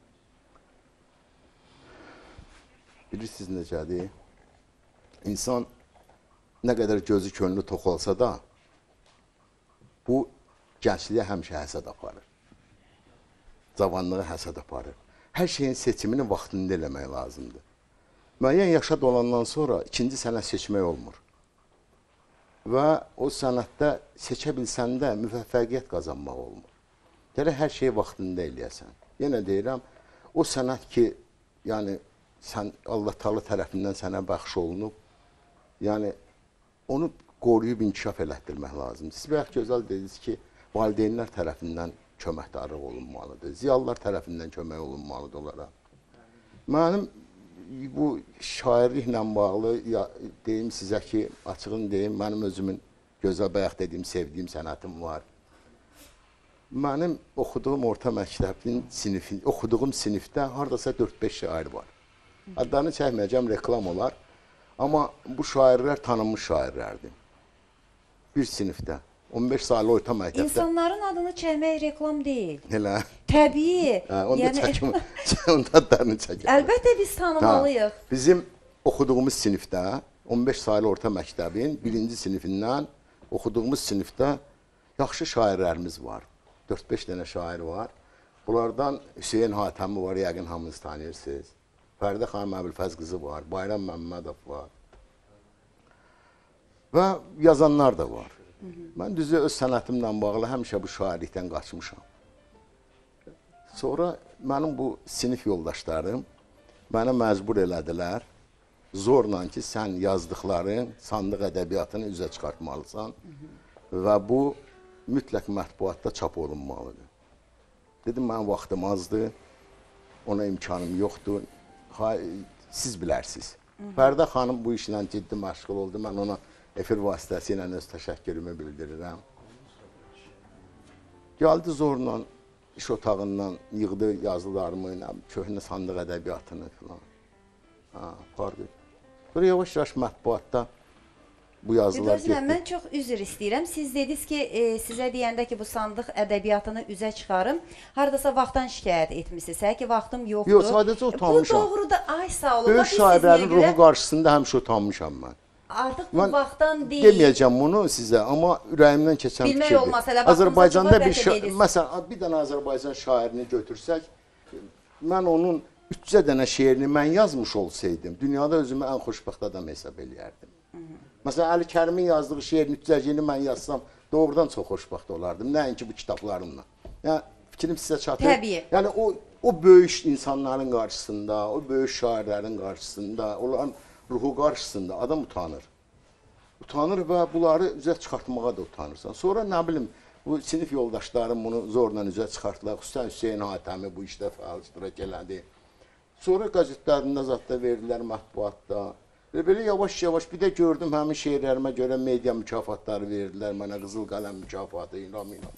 Bilirsiniz necədir? İnsan nə qədər gözü könlü tox olsa da, bu gəncliyə həmişə həsəd aparır. Cavanlığı həsəd aparır. Hər şeyin seçimini vaxtında eləmək lazımdır. Müəyyən yaşa dolandan sonra ikinci sənət seçmək olmur. Və o sənətdə seçə bilsən də müvəffəqiyyət qazanmaq olmur. Gərək hər şeyi vaxtında eləyəsən. Yenə deyirəm, o sənət ki, yəni sən Allah Taala tərəfindən sənə bəxş olunub, yəni onu qoruyub inkişaf elətdirmək lazımdır. Siz bəlkə gözəl dediniz ki, valideynlər tərəfindən köməkdarlıq olunmalıdır, ziyalılar tərəfindən kömək olunmalıdır onlara. Mənim bu şairliklə bağlı ya, deyim sizə ki, açığını deyim, mənim özümün gözəl bayaq dediyim, sevdiyim sənətim var. Mənim oxuduğum orta məktəbin sinifi, oxuduğum sinifdə hardasa dörd beş şair var. Adlarını çəkməyəcəm, reklam olar. Amma bu şairlər tanınmış şairlərdir. Bir sinifdə. on beş saylı orta məktəbdə. İnsanların adını çəkmək reklam deyil. Elə? Təbii. Hə, onda yəni, çəkim, onda adlarını çəkim. Əlbəttə biz tanımalıyıq. Ha, bizim oxuduğumuz sinifdə, on beş saylı orta məktəbin birinci sinifindən oxuduğumuz sinifdə yaxşı şairlərimiz var. dörd beş dənə şair var. Bunlardan Hüseyin Hatəmi var, yəqin hamınız tanıyırsınız. Fəridə xanım Əbülfəz qızı var, Bayram Məmmədov var. Və yazanlar da var. Hı -hı. Mən düzü öz sənətimlə bağlı həmişə bu şairlikdən qaçmışam. Sonra mənim bu sinif yoldaşlarım mənə məcbur elədilər. Zorla ki, sən yazdıqların sandıq ədəbiyyatını üzə çıxartmalısan. Hı -hı. Və bu mütləq mətbuatda çap olunmalıdır. Dedim, mənim vaxtım azdır, ona imkanım yoxdur. Siz bilərsiniz. Fəridə xanım bu işlə ciddi məşğul oldu. Mən ona efir vasitəsilə öz təşəkkürümü bildirirəm. Gəldi zorla, iş otağından yığdı yazılarımı, köhnə sandıq ədəbiyyatını falan. Ha, pardon. Sonra yavaş-yavaş mətbuatda bu yazılar Firdevs müəllim, getdi. mən çox üzr istəyirəm. Siz dediniz ki, e, sizə deyəndə ki, bu sandıq ədəbiyyatını üzə çıxarım. Hardasa vaxtdan şikayət etmisiniz. Hə ki, vaxtım yoxdur. Yox, sadəcə utanmışam. Bu doğru da, ay sağ olun. Böyük Bax, biz şairlərin sizə görə ruhu qarşısında həmişə utanmışam mən. Artıq bu Mən vaxtdan deyil. Deməyəcəm bunu sizə, amma ürəyimdən keçən Bilmək fikirdir. olmaz, hələ vaxtımıza Azərbaycanda çıxar, bir bəlkə şa- deyirsiniz. məsələn, bir dənə Azərbaycan şairini götürsək, mən onun üçcə dənə şeirini mən yazmış olsaydım, dünyada özümü ən xoşbəxt adam hesab eləyərdim. Məsələn, Əli Kərimin yazdığı şeirin üçcəsini mən yazsam, doğrudan çox xoşbəxt olardım. Nəinki bu kitablarımla. Yəni fikrim sizə çatır. Təbii. Yəni o o böyük insanların qarşısında, o böyük şairlərin qarşısında, onların ruhu qarşısında adam utanır. Utanır və bunları üzə çıxartmağa da utanırsan. Sonra nə bilim, bu sinif yoldaşlarım bunu zorla üzə çıxartdılar. Xüsusən Hüseyn Hatəmi bu işdə fəal iştirak elədi. Sonra qəzetlərində zətdə verdilər, mətbuatda. Və belə yavaş-yavaş bir də gördüm həmin şeirlərimə görə media mükafatları verdilər. Mənə Qızıl Qələm mükafatı, İlham İlham,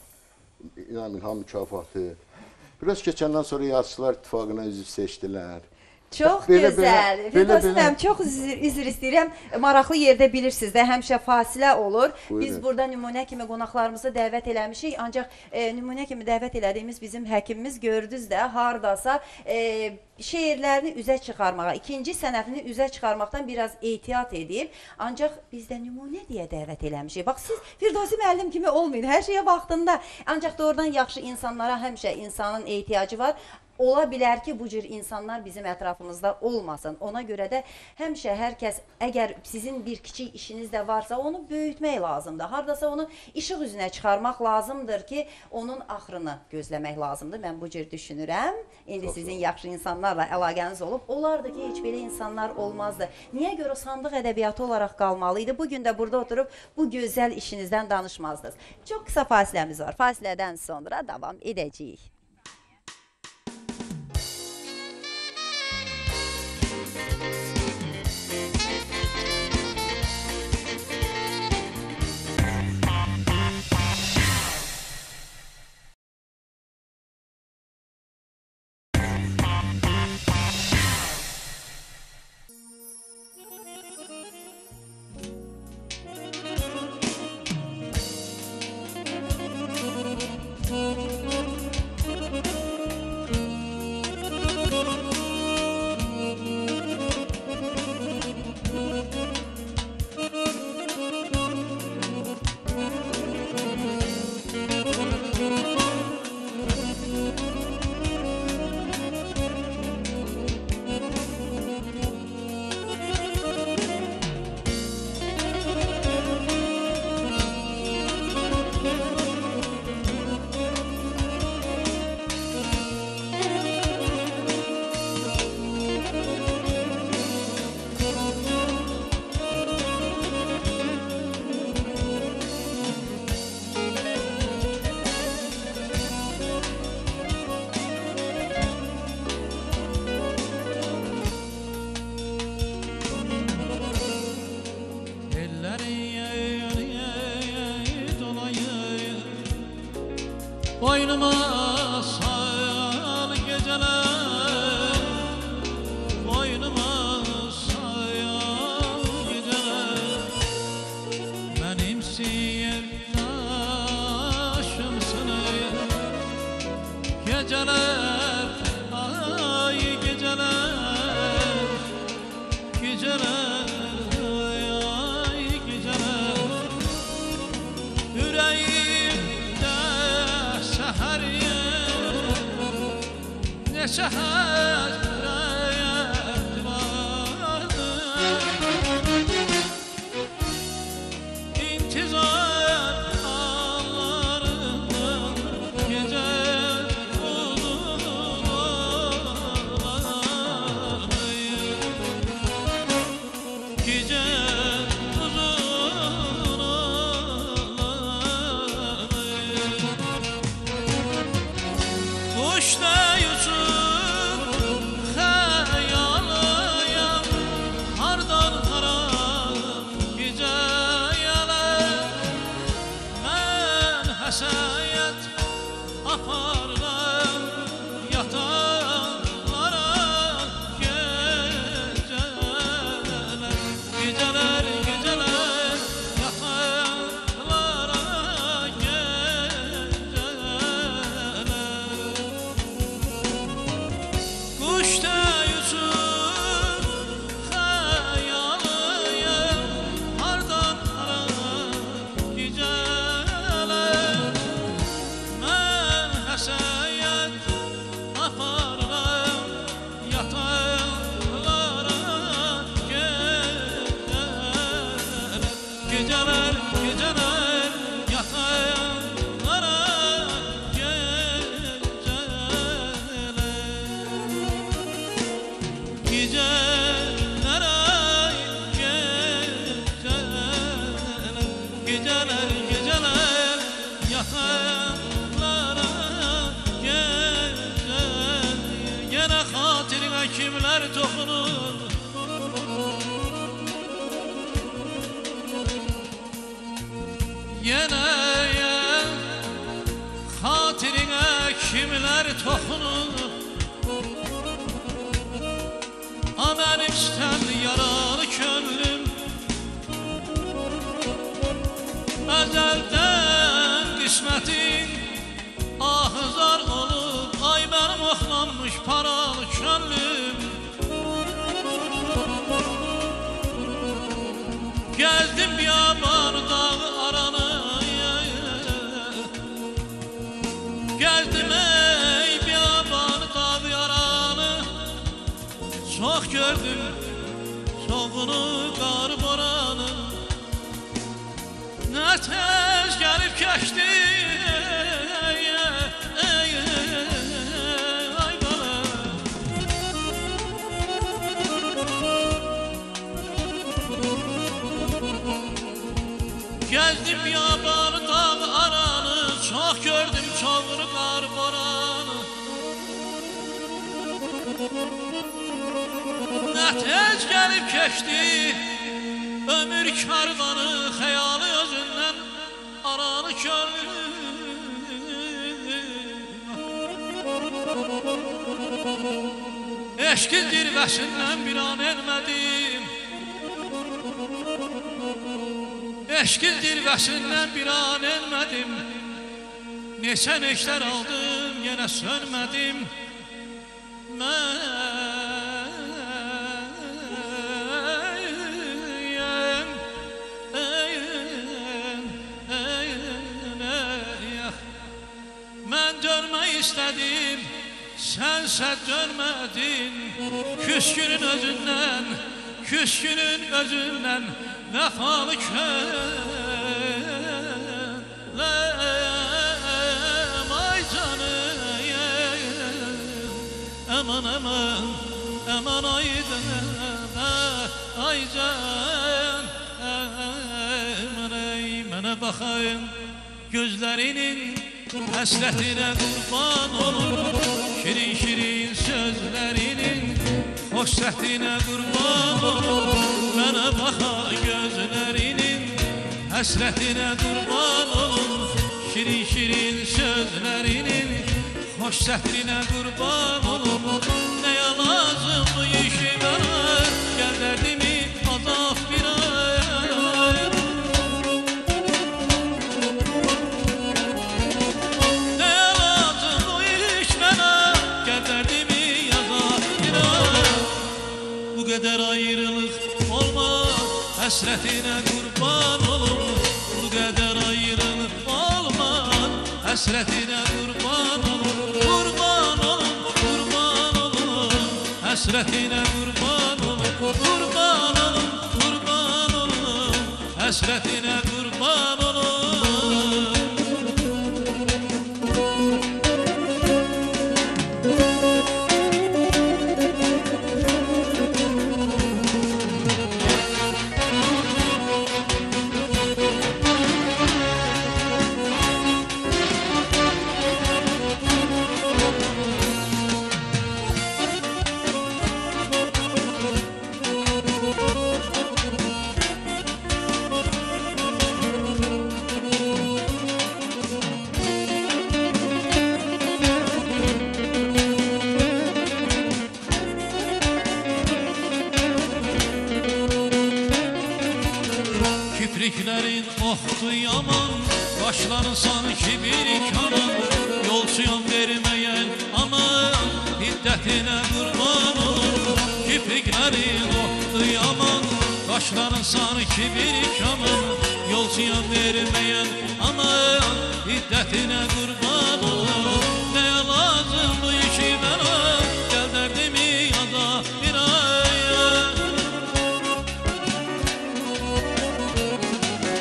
İlham İlham mükafatı. Biraz keçəndən sonra Yazıçılar İttifaqına üzv seçdilər. Çox Belə, gözəl. belə, Firdevs belə, müəllim, çox üzr, üzr istəyirəm. Maraqlı yerdə bilirsiniz də, həmişə fasilə olur. Buyurun. Biz burada nümunə kimi qonaqlarımızı dəvət eləmişik. Ancaq e, nümunə kimi dəvət elədiyimiz bizim həkimimiz gördünüz də, hardasa e, şeirlərini üzə çıxarmağa, ikinci sənətini üzə çıxarmaqdan biraz ehtiyat edib. Ancaq biz də nümunə deyə dəvət eləmişik. Bax, siz Firdevs müəllim kimi olmayın, hər şeyə vaxtında. Ancaq doğrudan yaxşı insanlara həmişə insanın ehtiyacı var. Ola bilər ki, bu cür insanlar bizim ətrafımızda olmasın. Ona görə də həmişə hər kəs, əgər sizin bir kiçik işiniz də varsa, onu böyütmək lazımdır. Hardasa onu işıq üzünə çıxarmaq lazımdır ki, onun axırını gözləmək lazımdır. Mən bu cür düşünürəm. İndi Çok sizin yaxşı insanlarla əlaqəniz olub. Olardı ki, heç belə insanlar olmazdı. Niyə görə sandıq ədəbiyyatı olaraq qalmalıydı? Bugün də burada oturub bu gözəl işinizdən danışmazdınız. Çox qısa fasiləmiz var. Fasilədən sonra davam edəcəyik. Boynuma sal geceler, boynuma sal geceler. Benimsin yaşımsın geceler, ay geceler, geceler, ay geceler. Yüreğim ne şehret vardı, intizar ağlarından gece uzun olar, gece uzun olar. Kuşta Yusuf geceler geceler yatayanlara geceler geceler ay geceler geceler geceler yatayanlara geceler gene hatirine kimler dokunur Yine yen hatirine kimler toxunur Ha benim sən yaralı könlüm Əzəldən qismətin ahızar olub Ay benim oxlanmış paralı könlüm Geldim yaban dağı aranı Geldim ey biyaban dağı yaranı Çok gördüm soğunu qar boranı Ne tez gelip geçti ey, ey, ey, ay bana Gezdim yaban dağ aranı Çok gördüm çoğunu qar boranı Ne tez gelip geçti Ömür karvanı Xəyalı özündən aranı könlüm Eşkin zirvəsindən bir an enmədim Eşkin zirvəsindən bir an enmədim Neçə neşlər aldım, yenə sönmədim Mən Mən dönmək istədim, sənsə dönmədin Küskünün özündən, küskünün özündən Vəfalı köləm ay canım Aman aman, aman ay canım Ay can, aman ay mənə baxayım Gözlərinin həsrətinə qurban olum Şirin şirin sözlərinin hoş səhtinə qurban olum Mənə baxa gözlərinin həsrətinə qurban olum Şirin şirin sözlərinin hoş səhtinə qurban olum Nəyə lazımlı işi mənə gəl dərdimi azaf bir ay Bu kadar ayrılık olmaz Həsrətinə qurban olum Bu kadar ayrılık olmaz Həsrətinə qurban olum Qurban olum, qurban olum Həsrətinə qurban olum Qurban olum, qurban olum Həsrətinə qurban olum Kipriklerin ohtu yaman Başların sanki bir kaman Yolsuyam vermeyen aman Hiddetine kurban olun Kipriklerin ohtu yaman Başların sanki bir kaman Yolsuyam vermeyen aman Hiddetine kurban olun Ne lazım bu işi bana Gel derdimi yada bir ay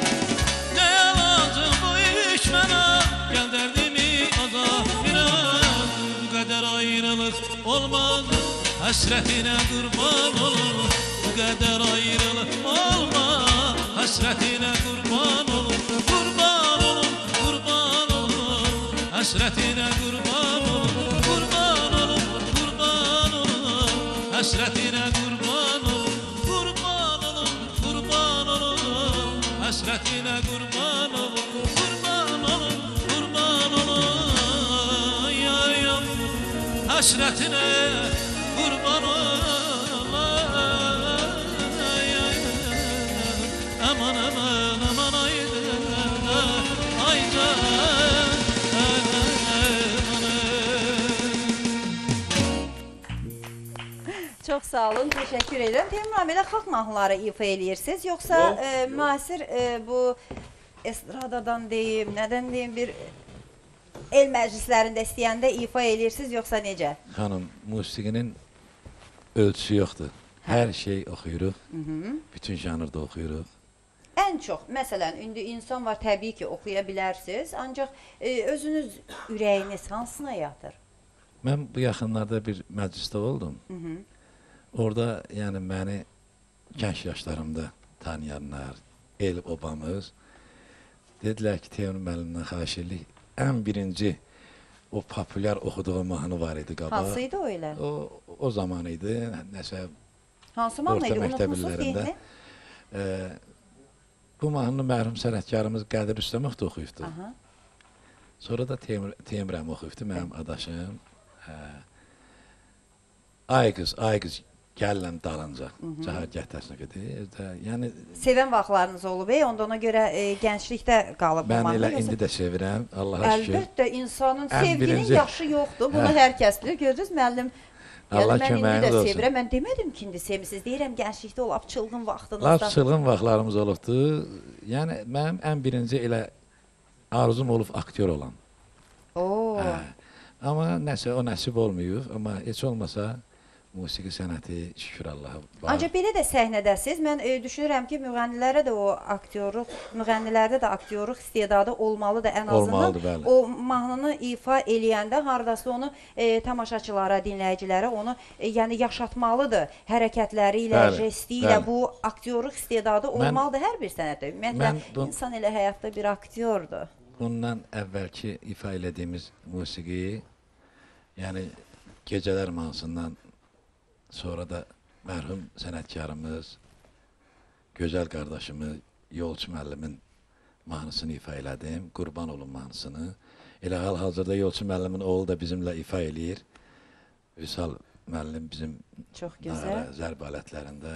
Həsrətinə qurban olum, bu qədər ayrılıq olma. Həsrətinə qurban olum, qurban olum, qurban olum. Həsrətinə qurban olum, qurban olum, qurban olum. Həsrətinə qurban olum, qurban olum, qurban olum. Həsrətinə qurban olum, qurban olum, qurban olum. Ay ay ay, həsrətinə qurban olum. Ay ay ay, aman aman aman ayda ayda. Çox sağ olun, təşəkkür edirəm. Teymur müəllim, elə xalq mahnıları ifa eləyirsiniz, yoxsa e, müasir e, bu estradadan deyim, nədən deyim, bir el məclislərində istəyəndə ifa eləyirsiniz, yoxsa necə? Xanım, musiqinin ölçüsü yoxdur. Hər şey oxuyuruq, bütün janrda oxuyuruq. Ən çox, məsələn, indi insan var, təbii ki, oxuya bilərsiniz, ancaq e, özünüz ürəyiniz hansına yatır? Mən bu yaxınlarda bir məclisdə oldum. Hı -hı. Orada, yəni məni gənc yaşlarımda tanıyanlar, el obamız dedilər ki, Teymur müəllimdən xahiş edirik, ən birinci o populyar oxuduğu mahnı var idi qaba. Hansıydı o elə? O, o zaman idi, nəsə Hansı mahnı idi? orta Unutmuşsunuz məktəblərində. deyilmi? E, bu mahnını mərhum sənətkarımız Qədir Rüstəmov da oxuyubdu. Aha. Sonra da Teymur, Teymur əmi oxuyubdu, mənim adaşım. E, ay qız, ay qız, gələm dalınca, cəhər gətərsinə gedir. Yəni, Sevən vaxtlarınız olub, ey, onda ona görə e, gənclikdə qalıb bu mən mahnı. elə yoxsa- indi də sevirəm, Allaha şükür. Əlbəttə, insanın Ən sevginin birinci- yaşı yoxdur. Bunu Hə. hər kəs bilir. Gördünüz müəllim? Allah Yəni, mən indi köməyiniz də olsun. sevirəm. Mən demədim ki, indi sevmisiniz. Deyirəm, gənclikdə olub, çılğın Laf vaxtınızda. çılğın vaxtlarımız olubdu. Yəni, mənim ən birinci elə arzum olub aktyor olan. Oo. Hə. Amma nəsə o nəsib olmayıb. Amma heç olmasa musiqi sənəti şükür Allaha var. Ancaq belə də səhnədəsiz. Mən e, düşünürəm ki, müğənnilərə də o aktyorluq, müğənnilərdə də aktyorluq istedadı olmalı da ən azından. Olmalıdır, bəli. O mahnını ifa eləyəndə hardasa onu e, tamaşaçılara, dinləyicilərə onu e, yəni yaşatmalıdır. Hərəkətləri ilə, Bəli, jesti ilə bəli. bu aktyorluq istedadı Mən- olmalıdır hər bir sənətdə. Ümumiyyətlə Mən bu- insan elə həyatda bir aktyordur. Bundan əvvəlki ifa elədiyimiz musiqi, yəni Gecələr mahnısından sonra da mərhum sənətkarımız, gözəl qardaşımız Yolçu müəllimin mahnısını ifa elədim, Qurban olun mahnısını. Elə hal-hazırda Yolçu müəllimin oğlu da bizimlə ifa eləyir. Vüsal müəllim bizim Çox gözəl. zərb alətlərində.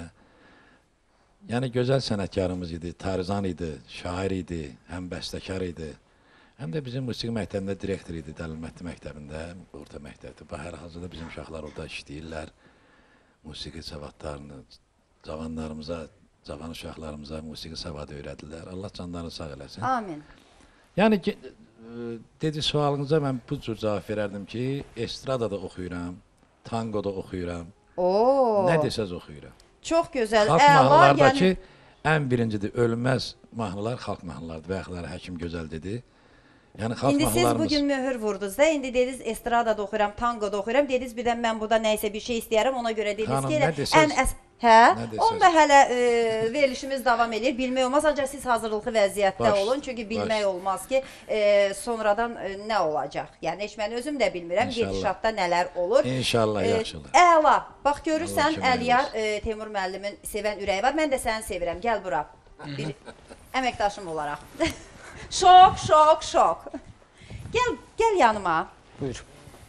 Yəni gözəl sənətkarımız idi, tarzan idi, şair idi, həm bəstəkar idi. Həm də bizim musiqi məktəbində direktor idi, Dəlilməhdi məktəbində, orta məktəbdə. Bu hər hazırda bizim uşaqlar orada işləyirlər. Musiqi savadlarını cavanlarımıza, cavan uşaqlarımıza musiqi savadı öyrədirlər. Allah canlarını sağ eləsin. Amin. Yəni ki, dedi sualınıza mən bu cür cavab verərdim ki, estradada oxuyuram, tangoda oxuyuram, Oo. nə desəz oxuyuram. Çox gözəl. Xalq Əla, mahnılardakı yəni ən birincidir, ölməz mahnılar xalq mahnılardır. Bayaqları Həkim Gözəl dedi. Yəni xalq İndi siz mahnılarımız... bugün möhür vurdunuz da, indi dediniz estradada oxuyuram, tangoda oxuyuram, dediniz birdən mən burada nə isə bir şey istəyərəm, ona görə dediniz Xanım, ki, elə nə desəz- ən əs... Hə, nə desəz- onda hələ e, verilişimiz davam edir, bilmək olmaz, ancaq siz hazırlıqlı vəziyyətdə Baş- olun, çünki bilmək baş. olmaz ki, e, sonradan e, nə olacaq, yəni heç mən özüm də bilmirəm, İnşallah. gedişatda nələr olur. İnşallah E, yaxşıdır. Əla, bax görürsən, Allah kömək Əliyar, e, Teymur müəllimin sevən ürəyi var, mən də səni sevirəm, gəl bura, bir əməkdaşım olaraq. Şok, şok, şok. Gəl, gəl yanıma. Buyur.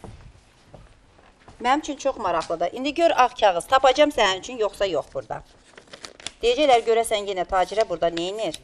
Mənim üçün çox maraqlıdır. İndi gör ağ kağız tapacam sənin üçün, yoxsa yox burada. Deyəcəklər, görəsən yenə tacirə burada neynir?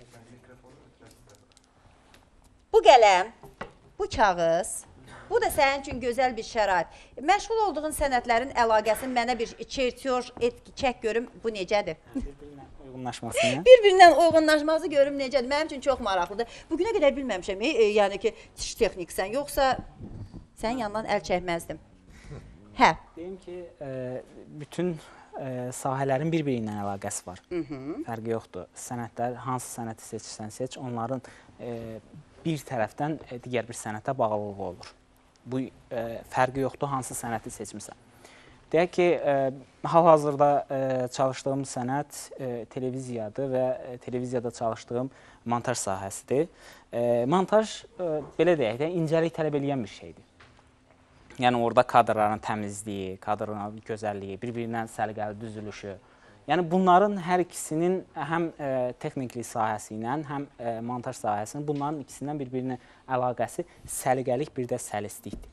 Bu qələm, bu kağız, bu da sənin üçün gözəl bir şərait. Məşğul olduğun sənətlərin əlaqəsini mənə bir çertyor et, çək görüm, bu necədir? Uyğunlaşmasını. Bir-birindən uyğunlaşması görüm necədir? Mənim üçün çox maraqlıdır. Bugünə qədər bilməmişəm, e, e, yəni ki, tiş texniksən, yoxsa sənin yanından əl çəkməzdim. Hə. Deyim ki, e, bütün e, sahələrin bir-biri ilə əlaqəsi var. Hı -hı. Fərqi yoxdur. Sənətlər, hansı sənəti seçirsən seç, onların e, bir tərəfdən e, digər bir sənətə bağlılığı olur. Bu e, fərqi yoxdur, hansı sənəti seçmirsən. Deyək ki, hal-hazırda çalışdığım sənət televiziyadır və televiziyada çalışdığım montaj sahəsidir. Montaj, belə deyək də, incəlik tələb eləyən bir şeydir. Yəni, orada kadrların təmizliyi, kadrların gözəlliyi, bir-birindən səliqəli düzülüşü. Yəni, bunların hər ikisinin həm texniklik sahəsi ilə, həm montaj sahəsinin, bunların ikisindən bir-birinə əlaqəsi səliqəlik, bir də səlislikdir.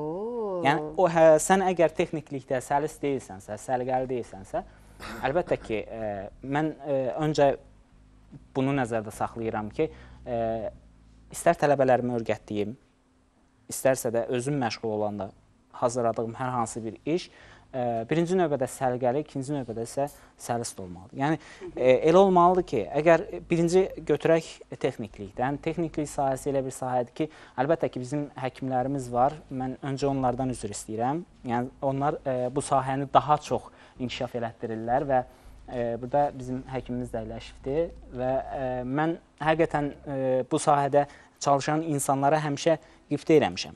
Yəni, o, hə, sən əgər texniklikdə səlis deyilsənsə, səliqəli deyilsənsə, əlbəttə ki, e, mən e, öncə bunu nəzərdə saxlayıram ki, e, istər tələbələrimi öyrətdiyim, istərsə də özüm məşğul olanda hazırladığım hər hansı bir iş, e, birinci növbədə səliqəli, ikinci növbədə isə səlis olmalıdır. Yəni, e, elə olmalıdır ki, əgər birinci götürək texniklikdən, texniklik sahəsi elə bir sahədir ki, əlbəttə ki, bizim həkimlərimiz var, mən öncə onlardan üzr istəyirəm. Yəni, onlar e, bu sahəni daha çox inkişaf elətdirirlər və e, burada bizim həkimimiz də eləşibdir və e, mən həqiqətən e, bu sahədə çalışan insanlara həmişə qiftə eləmişəm.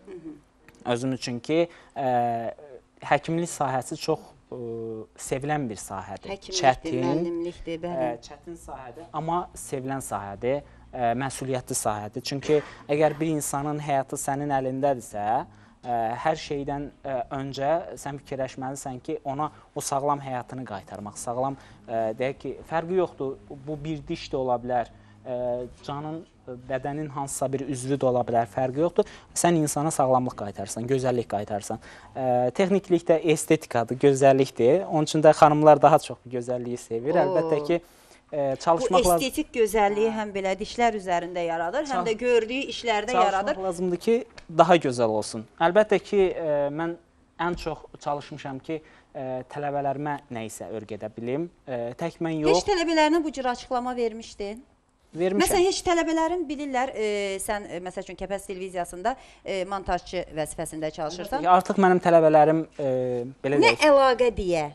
Özüm üçün ki, e, həkimlik sahəsi çox ə, sevilən bir sahədir. Həkimlikdir, müəllimlikdir, bəli. Ə, çətin sahədir, amma sevilən sahədir, ə, məsuliyyətli sahədir. Çünki əgər bir insanın həyatı sənin əlindədirsə, ə, hər şeydən ə, öncə sən fikirləşməlisən ki, ona o sağlam həyatını qaytarmaq, sağlam, ə, deyək ki, fərqi yoxdur, bu bir diş də ola bilər, ə, canın, bədənin hansısa bir üzvü də ola bilər, fərqi yoxdur. Sən insana sağlamlıq qaytarsan, gözəllik qaytarsan. E, texniklikdə estetikadır, gözəllikdir. Onun üçün də xanımlar daha çox gözəlliyi sevir. Oo. Əlbəttə ki, e, çalışmaq lazım. Bu estetik gözəlliyi həm belə dişlər üzərində yaradır, həm də gördüyü işlərdə yaradır. Çalışmaq lazımdır ki, daha gözəl olsun. Əlbəttə ki, e, mən ən çox çalışmışam ki, e, tələbələrimə nə isə öyrədə bilim. E, tək mən yox. Heç tələbələrinə bu cür açıqlama vermişdin? Vermişəm. Məsələn, heç tələbələrin bilirlər, e, sən e, məsəl üçün Kəpəz televiziyasında e, montajçı vəzifəsində çalışırsan. Artıq mənim tələbələrim e, belə nə deyək. Nə əlaqə deyə?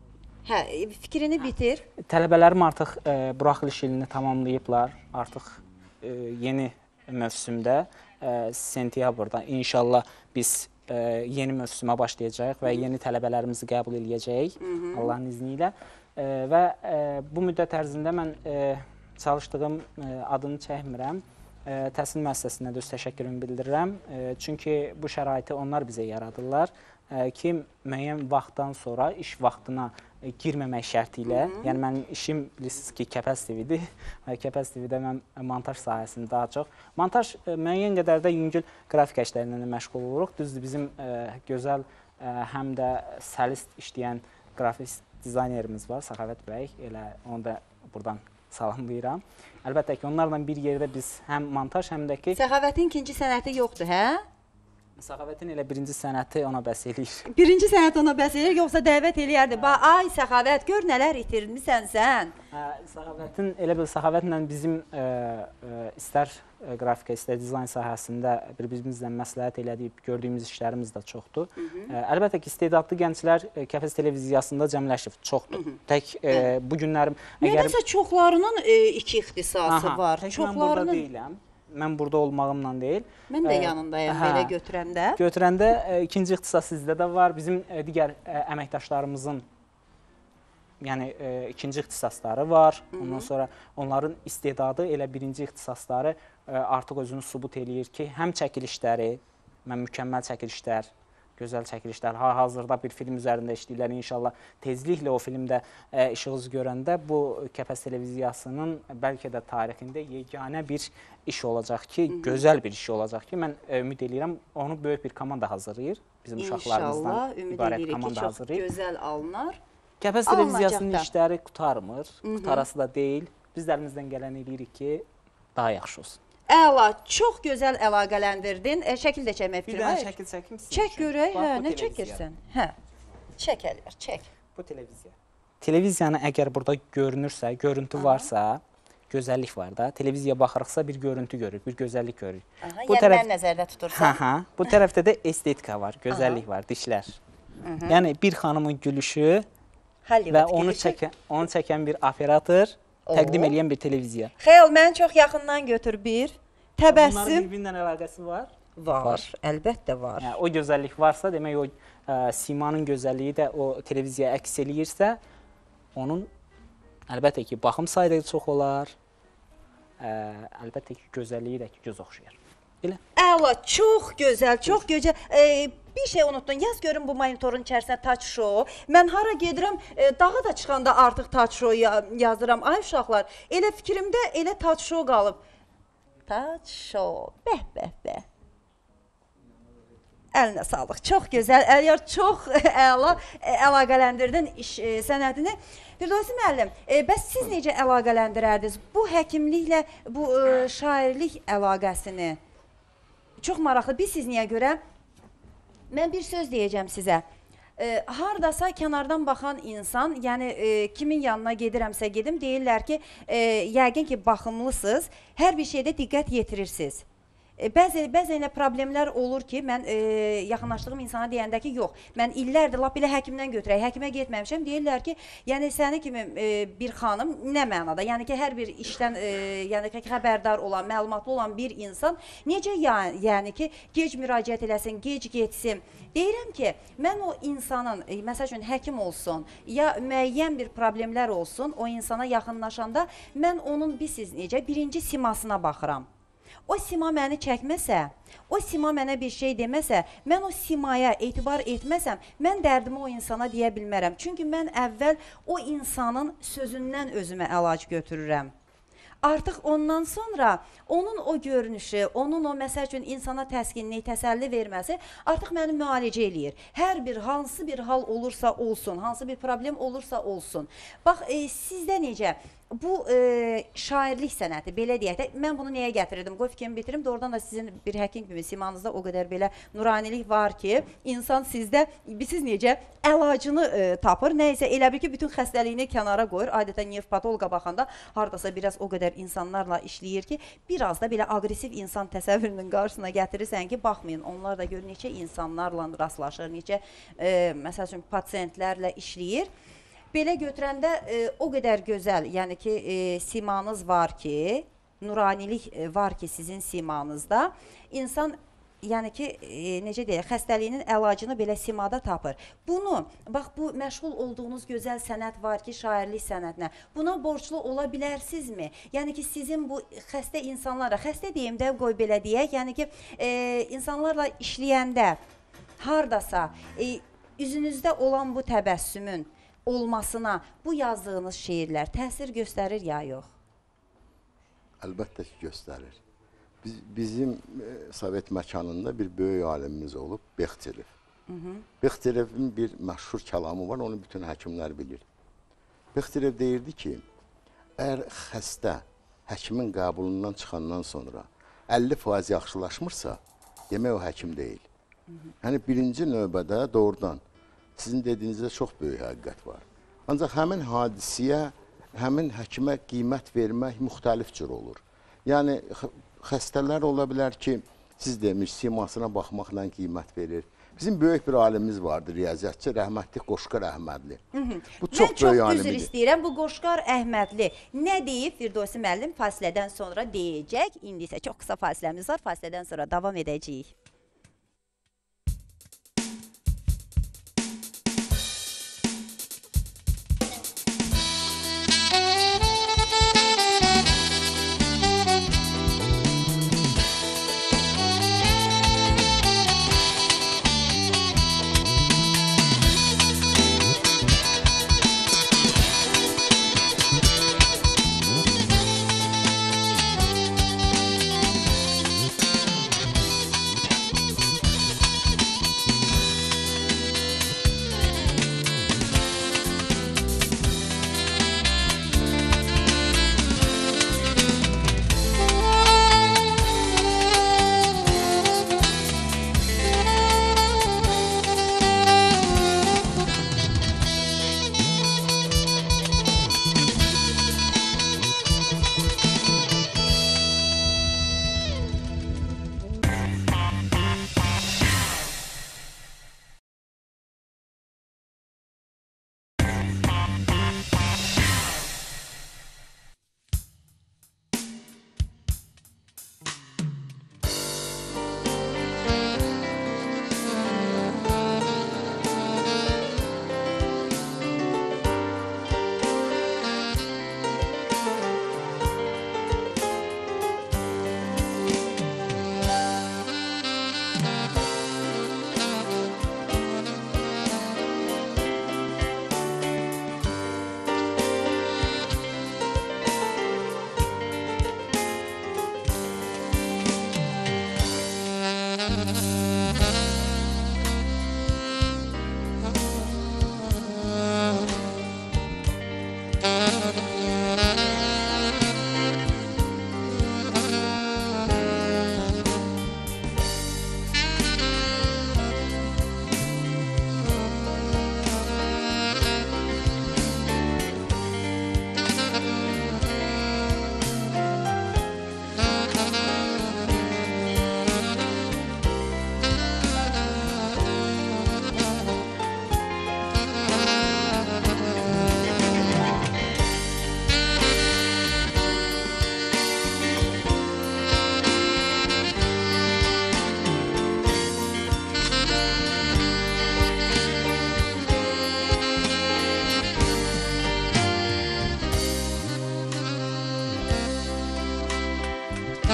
Hə, fikrini bitir. Tələbələrim artıq e, buraxılış ilini tamamlayıblar. Artıq e, yeni mövsümdə, e, sentyabrda inşallah biz e, yeni mövsümə başlayacağıq və yeni tələbələrimizi qəbul edəcəyik Allahın izni ilə. E, və e, bu müddət ərzində mən e, çalışdığım e, adını çəkmirəm. E, təhsil müəssisəsinə də öz təşəkkürümü bildirirəm. E, çünki bu şəraiti onlar bizə yaradırlar e, ki, müəyyən vaxtdan sonra iş vaxtına e, girməmək şərti ilə, yəni mənim işim bilirsiniz ki, Kəpəz T V-dir və Kəpəz T V-də mən montaj sahəsində daha çox. Montaj e, müəyyən qədər də yüngül qrafik işlərlə də məşğul oluruq. Düzdür, bizim e, gözəl e, həm də səlis işləyən qrafik dizaynerimiz var, Səxavət bəy. Elə onu da buradan salamlayıram. Əlbəttə ki, onlarla bir yerdə biz həm montaj, həm də ki... Səxavətin ikinci sənəti yoxdur, hə? Səxavətin elə birinci sənəti ona bəs eləyir. Birinci sənət ona bəs eləyir, yoxsa dəvət eləyərdi. Bax, ay Səxavət, gör nələr itirmisən sən. Hə, Səxavətin, elə bir Səxavətlə bizim ə, ə, istər ə, qrafika, istər dizayn sahəsində bir-birimizlə məsləhət elədiyib gördüyümüz işlərimiz də çoxdur. Hı -hı. Ə, əlbəttə ki, istedadlı gənclər ə, Kəpəz televiziyasında cəmləşib, çoxdur. Hı -hı. Tək ə, bu günlərim... Əgər... Nədəsə çoxlarının ə, iki ixtisası Aha, var. Tək çoxlarının... mən burada deyiləm. Mən burada olmağımla deyil. Mən də yanındayım, hə, belə götürəndə. Götürəndə ə, ikinci ixtisas sizdə də var. Bizim ə, digər ə, əməkdaşlarımızın yəni ə, ikinci ixtisasları var. Hı -hı. Ondan sonra onların istedadı elə birinci ixtisasları ə, artıq özünü sübut eləyir ki, həm çəkilişləri, mən mükəmməl çəkilişlər, gözəl çəkilişlər, hazırda bir film üzərində işləyirlər. İnşallah tezliklə o filmdə ə, işığınızı görəndə bu Kəpəz televiziyasının bəlkə də tarixində yeganə bir iş olacaq ki, Hı -hı. gözəl bir iş olacaq ki, mən ə, ümid edirəm, onu böyük bir komanda hazırlayır. Bizim uşaqlarımızdan ibarət komanda hazırlayır. İnşallah, ümid edirik ki, çox gözəl alınır. Kəpəz televiziyasının işləri qutarmır, Hı -hı. qutarası da deyil. Biz də əlimizdən gələn eləyirik ki, daha yaxşı olsun. Əla, çox gözəl əlaqələndirdin. E, şəkil də çəkmək fikrim var. Bir dənə şəkil çəkim sizin Çək üçün. görək, Bax, hə, bu nə televiziya. çəkirsən? Hə, çək Əliyar, çək. Bu televiziya. Televiziyanı əgər burada görünürsə, görüntü Aha. varsa, gözəllik var da. Televiziya baxırıqsa bir görüntü görürük, bir gözəllik görürük. Aha, bu yəni tərəf... mən nəzərdə tutursan. Hə, hə. Bu tərəfdə də estetika var, gözəllik Aha. var, dişlər. Hı -hı. Yəni bir xanımın gülüşü Hollywood və onu çəkən, onu çəkən bir operator, təqdim edən bir televiziya. Xeyl, mən çox yaxından götür bir. Təbəssüm. Bunların bir-birindən əlaqəsi var. Var, Var. əlbəttə var. Yəni, o gözəllik varsa, demək o ə, simanın gözəlliyi də o televiziyaya əks eləyirsə, onun əlbəttə ki, baxım sayı da çox olar. Ə, əlbəttə ki, gözəlliyi də ki, göz oxşayır. Elə. Əla, çox gözəl, çox gözəl. E, bir şey unuttun, yaz görün bu monitorun içərisində touch show. Mən hara gedirəm, e, dağa da çıxanda artıq touch show ya yazıram. Ay uşaqlar, elə fikrimdə elə touch show qalıb. Touch show, bəh, bəh, bəh. Əlinə sağlıq, çox gözəl, Əliyar, çox əla əlaqələndirdin iş e, sənətini. Firdevsi müəllim, e, bəs siz necə əlaqələndirərdiniz bu həkimliklə, bu e, şairlik əlaqəsini? Çox maraqlı, biz siz niyə görə? Mən bir söz deyəcəm sizə. E, hardasa kənardan baxan insan, yəni e, kimin yanına gedirəmsə gedim, deyirlər ki, e, yəqin ki, baxımlısınız, hər bir şeydə diqqət yetirirsiniz. Bəzi, bəzi elə problemlər olur ki, mən e, yaxınlaşdığım insana deyəndə ki, yox, mən illərdir, lap belə həkimdən götürək, həkimə getməmişəm, deyirlər ki, yəni səni kimi e, bir xanım, nə mənada, yəni ki, hər bir işdən e, yəni ki, xəbərdar olan, məlumatlı olan bir insan necə yəni, yəni ki, gec müraciət eləsin, gec getsin. Deyirəm ki, mən o insanın, e, məsəl üçün həkim olsun, ya müəyyən bir problemlər olsun, o insana yaxınlaşanda mən onun bilirsiniz necə, birinci simasına baxıram. O sima məni çəkməsə, o sima mənə bir şey deməsə, mən o simaya etibar etməsəm, mən dərdimi o insana deyə bilmərəm. Çünki mən əvvəl o insanın sözündən özümə əlac götürürəm. Artıq ondan sonra onun o görünüşü, onun o məsəl üçün insana təskinlik, təsəlli verməsi artıq məni müalicə eləyir. Hər bir, hansı bir hal olursa olsun, hansı bir problem olursa olsun. Bax, e, sizdə necə? Bu e, şairlik sənəti, belə deyək də, mən bunu nəyə gətirirdim? Qoy fikrimi bitirim, doğrudan da sizin bir həkim kimi simanızda o qədər belə nuranilik var ki, insan sizdə, siz necə əlacını e, tapır, nəysə elə bir ki, bütün xəstəliyini kənara qoyur. Adətən nefropatoloqa baxanda haradasa biraz o qədər insanlarla işləyir ki, biraz da belə aqressiv insan təsəvvürünün qarşısına gətirirsən ki, baxmayın, onlar da gör neçə insanlarla rastlaşır, neçə, e, məsəl üçün, pasiyentlərlə işləyir. Belə götürəndə e, o qədər gözəl, yəni ki, e, simanız var ki, nuranilik e, var ki, sizin simanızda, insan, yəni ki, e, necə deyək, xəstəliyinin əlacını belə simada tapır. Bunu, bax, bu məşğul olduğunuz gözəl sənət var ki, şairlik sənətinə, buna borçlu ola bilərsinizmi? Yəni ki, sizin bu xəstə insanlara, xəstə deyim də, qoy belə deyək, yəni ki, e, insanlarla işləyəndə, hardasa, e, üzünüzdə olan bu təbəssümün olmasına bu yazdığınız şeirlər təsir göstərir ya yox? Əlbəttə ki, göstərir. Biz, bizim e, Sovet məkanında bir böyük alimimiz olub, Bexterev. Bexterevin bir məşhur kəlamı var, onu bütün həkimlər bilir. Bexterev deyirdi ki, əgər xəstə həkimin qəbulundan çıxandan sonra əlli faiz yaxşılaşmırsa, demək o həkim deyil. Yəni, birinci növbədə doğrudan sizin dediyinizdə çox böyük həqiqət var. Ancaq həmin hadisiyə, həmin həkimə qiymət vermək müxtəlif cür olur. Yəni, xəstələr ola bilər ki, siz demiş, simasına baxmaqla qiymət verir. Bizim böyük bir alimimiz vardır, riyaziyyatçı, rəhmətli Qoşqar Əhmədli. Bu çox böyük alimdir. Mən çox üzr istəyirəm, bu Qoşqar Əhmədli nə deyib Firdevsi müəllim fasilədən sonra deyəcək. İndi isə çox qısa fasiləmiz var, fasilədən sonra davam edəcəyik.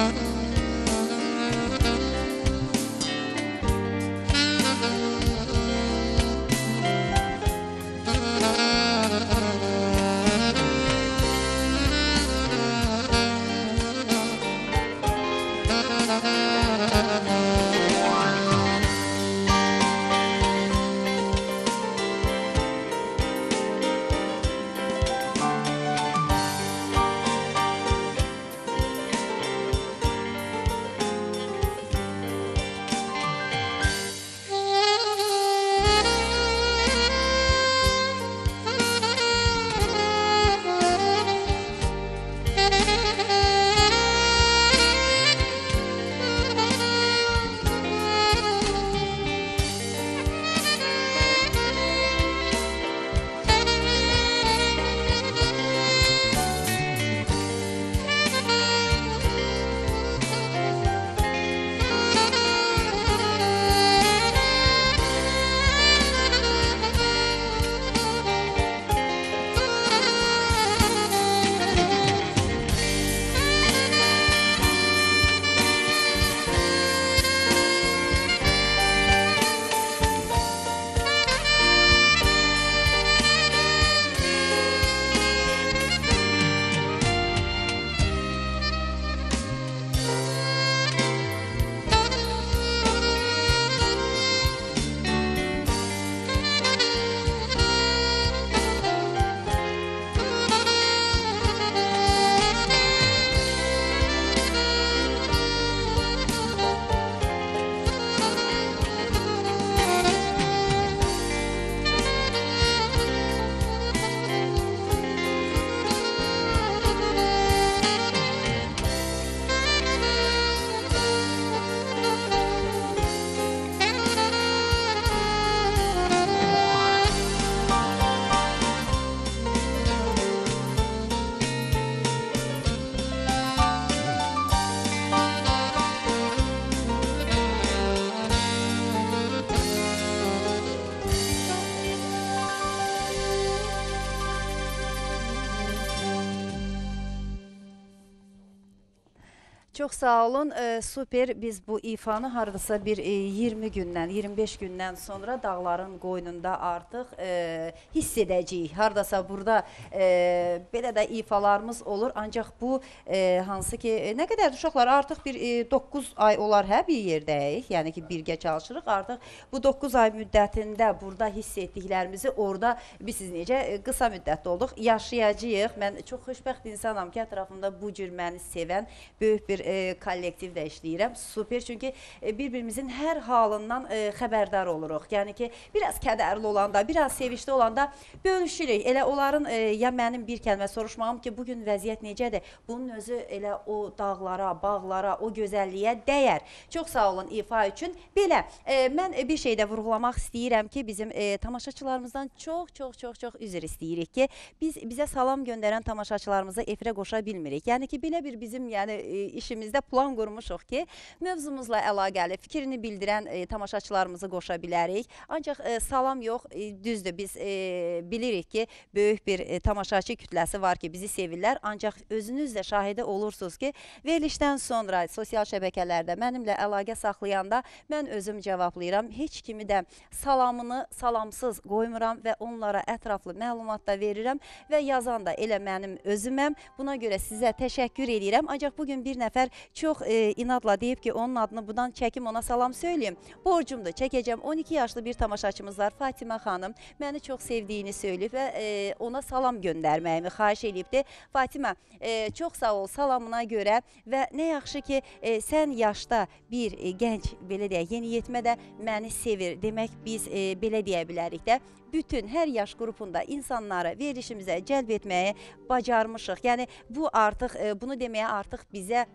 Çox sağ olun. E, super. Biz bu ifanı hardasa bir e, iyirmi gündən, iyirmi beş gündən sonra dağların qoynunda artıq e, hiss edəcəyik. Hardasa burada e, belə də ifalarımız olur. Ancaq bu e, hansı ki, e, nə qədər uşaqlar artıq bir e, doqquz ay olar hə bir yerdəyik. Yəni ki, birgə çalışırıq. Artıq bu doqquz ay müddətində burada hiss etdiklərimizi orada biz siz necə e, qısa müddətdə olduq. Yaşayacağıq. Mən çox xoşbəxt insanam ki, ətrafımda bu cür məni sevən böyük bir E, kollektivdə işləyirəm. Super, çünki e, bir-birimizin hər halından e, xəbərdar oluruq. Yəni ki, biraz kədərli olanda, biraz sevinçli olanda bölüşürük. Elə onların, e, ya mənim bir kəlmə soruşmağım ki, bugün vəziyyət necədir? Bunun özü elə o dağlara, bağlara, o gözəlliyə dəyər. Çox sağ olun ifa üçün. Belə, e, mən bir şey də vurğulamaq istəyirəm ki, bizim e, tamaşaçılarımızdan çox, çox, çox, çox üzr istəyirik ki, biz bizə salam göndərən tamaşaçılarımızı efirə qoşa bilmirik. Yəni ki, belə bir bizim yəni, e, işimizdə plan qurmuşuq ki, mövzumuzla əlaqəli fikrini bildirən e, tamaşaçılarımızı qoşa bilərik. Ancaq e, salam yox, e, düzdür, biz e, bilirik ki, böyük bir e, tamaşaçı kütləsi var ki, bizi sevirlər. Ancaq özünüz də şahidi olursunuz ki, verilişdən sonra sosial şəbəkələrdə mənimlə əlaqə saxlayanda mən özüm cavablayıram. Heç kimi də salamını salamsız qoymuram və onlara ətraflı məlumat da verirəm və yazan da elə mənim özüməm. Buna görə sizə təşəkkür edirəm. Ancaq bugün bir nəfər çox e, inadla deyib ki, onun adını buradan çəkim, ona salam söyləyim. Borcumdur, çəkəcəm. on iki yaşlı bir tamaşaçımız var, Fatimə xanım. Məni çox sevdiyini söyləyib və e, ona salam göndərməyimi xahiş edibdir. Fatimə, e, çox sağ ol salamına görə və nə yaxşı ki, e, sən yaşda bir e, gənc, belə deyək, yeniyetmə də məni sevir. Demək, biz e, belə deyə bilərik də. Bütün hər yaş qrupunda insanları verilişimizə cəlb etməyi bacarmışıq. Yəni, bu artıq, e, bunu deməyə artıq bizə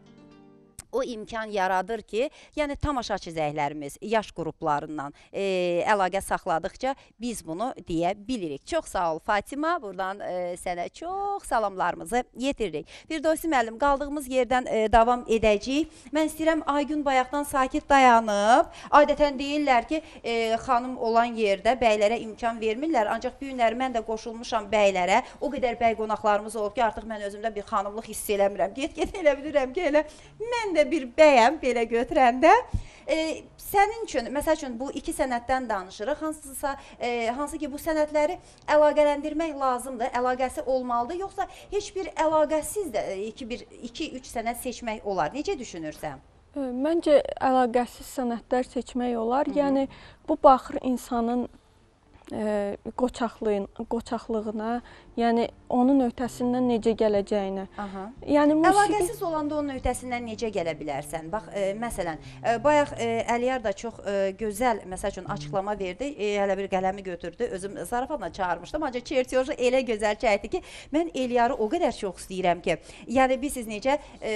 o imkan yaradır ki, yəni tamaşaçı zəhlərimiz yaş qruplarından e, əlaqə saxladıqca biz bunu deyə bilirik. Çox sağ ol Fatimə, buradan e, sənə çox salamlarımızı yetiririk. Firdevsi müəllim, qaldığımız yerdən e, davam edəcəyik. Mən istəyirəm Aygün bayaqdan sakit dayanıb. Adətən deyirlər ki, e, xanım olan yerdə bəylərə imkan vermirlər. Ancaq bu günləri mən də qoşulmuşam bəylərə. O qədər bəy qonaqlarımız olub ki, artıq mən özümdə bir xanımlıq hiss eləmirəm. Get-get elə bilirəm ki, elə mən də də bir bəyəm belə götürəndə. E, sənin üçün, məsəl üçün bu iki sənətdən danışırıq. Hansısa, e, hansı ki bu sənətləri əlaqələndirmək lazımdır, əlaqəsi olmalıdır, yoxsa heç bir əlaqəsiz də iki üç sənət seçmək olar. Necə düşünürsən? Məncə əlaqəsiz sənətlər seçmək olar. Hı -hı. Yəni bu baxır insanın e, qoçaqlığın, qoçaqlığına, yəni onun öhdəsindən necə gələcəyinə. Aha. Yəni musiqi... Əlaqəsiz olanda onun öhdəsindən necə gələ bilərsən? Bax, e, məsələn, e, bayaq e, Əliyar da çox e, gözəl, məsəl üçün açıqlama verdi. E, hələ bir qələmi götürdü. Özüm zarafatla çağırmışdım. Ancaq çertyoju elə gözəl çəkdi ki, mən Əliyarı o qədər çox istəyirəm ki, yəni biz siz necə e,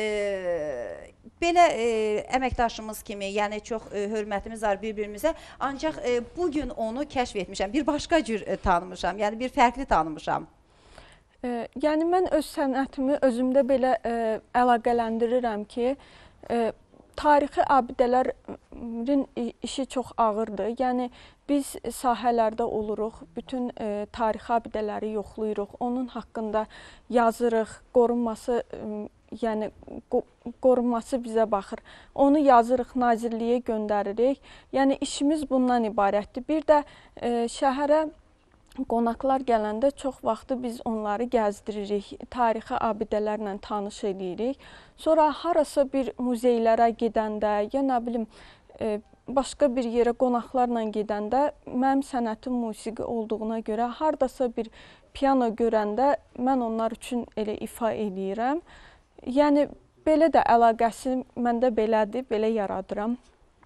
belə e, əməkdaşımız kimi, yəni çox e, hörmətimiz var bir-birimizə. Ancaq e, bugün onu kəşf etmişəm. Bir başqa cür e, tanımışam. Yəni bir fərqli tanımışam. E, yəni mən öz sənətimi özümdə belə e, əlaqələndirirəm ki, e, tarixi abidələrin işi çox ağırdır. Yəni biz sahələrdə oluruq, bütün e, tarixi abidələri yoxlayırıq, onun haqqında yazırıq, qorunması e, yəni qorunması bizə baxır. Onu yazırıq, nazirliyə göndəririk. Yəni işimiz bundan ibarətdir. Bir də e, şəhərə qonaqlar gələndə çox vaxtı biz onları gəzdiririk, tarixi abidələrlə tanış edirik. Sonra harasa bir muzeylərə gedəndə, ya nə bilim, e, başqa bir yerə qonaqlarla gedəndə mənim sənətim musiqi olduğuna görə hardasa bir piano görəndə mən onlar üçün elə ifa edirəm. Yəni belə də əlaqəsi məndə belədir, belə yaradıram.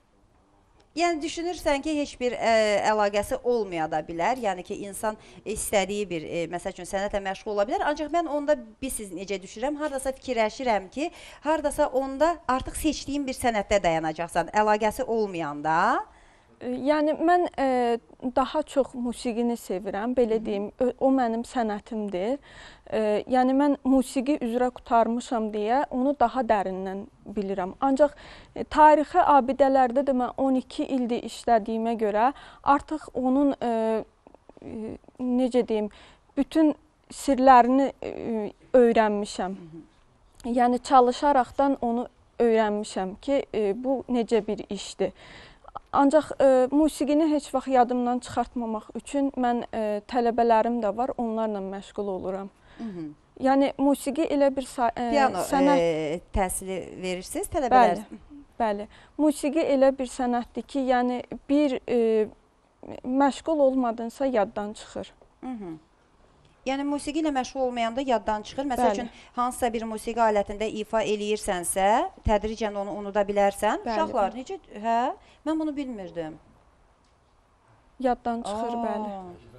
Yəni düşünürsən ki, heç bir ə, əlaqəsi olmaya da bilər. Yəni ki, insan istədiyi bir, e, məsəl üçün sənətlə məşğul ola bilər. Ancaq mən onda bir siz necə düşünürəm, hardasa fikirləşirəm ki, hardasa onda artıq seçdiyin bir sənətdə dayanacaqsan, əlaqəsi olmayanda. Yəni mən e, daha çox musiqini sevirəm, belə deyim, o, o mənim sənətimdir. E, yəni mən musiqi üzrə qurtarmışam deyə onu daha dərindən bilirəm. Ancaq e, tarixi abidələrdə də mən on iki ildir işlədiyimə görə artıq onun e, e, necə deyim, bütün sirlərini e, öyrənmişəm. Yəni çalışaraqdan onu öyrənmişəm ki, e, bu necə bir işdir. Ancaq e, musiqini heç vaxt yadımdan çıxartmamaq üçün mən e, tələbələrim də var, onlarla məşğul oluram. Hı -hı. Yəni musiqi elə bir e, piano sənət e, təhsili verirsiniz tələbələr? Bəli, bəli. Musiqi elə bir sənətdir ki, yəni bir e, məşğul olmadınsa yaddan çıxır. Hı -hı. Yəni musiqi ilə məşğul olmayanda yaddan çıxır. Məsəl üçün hansısa bir musiqi alətində ifa eləyirsənsə, tədricən onu unuda bilərsən. Bəli. Uşaqlar necə? Hə? Mən bunu bilmirdim. Yaddan çıxır, Aa. bəli.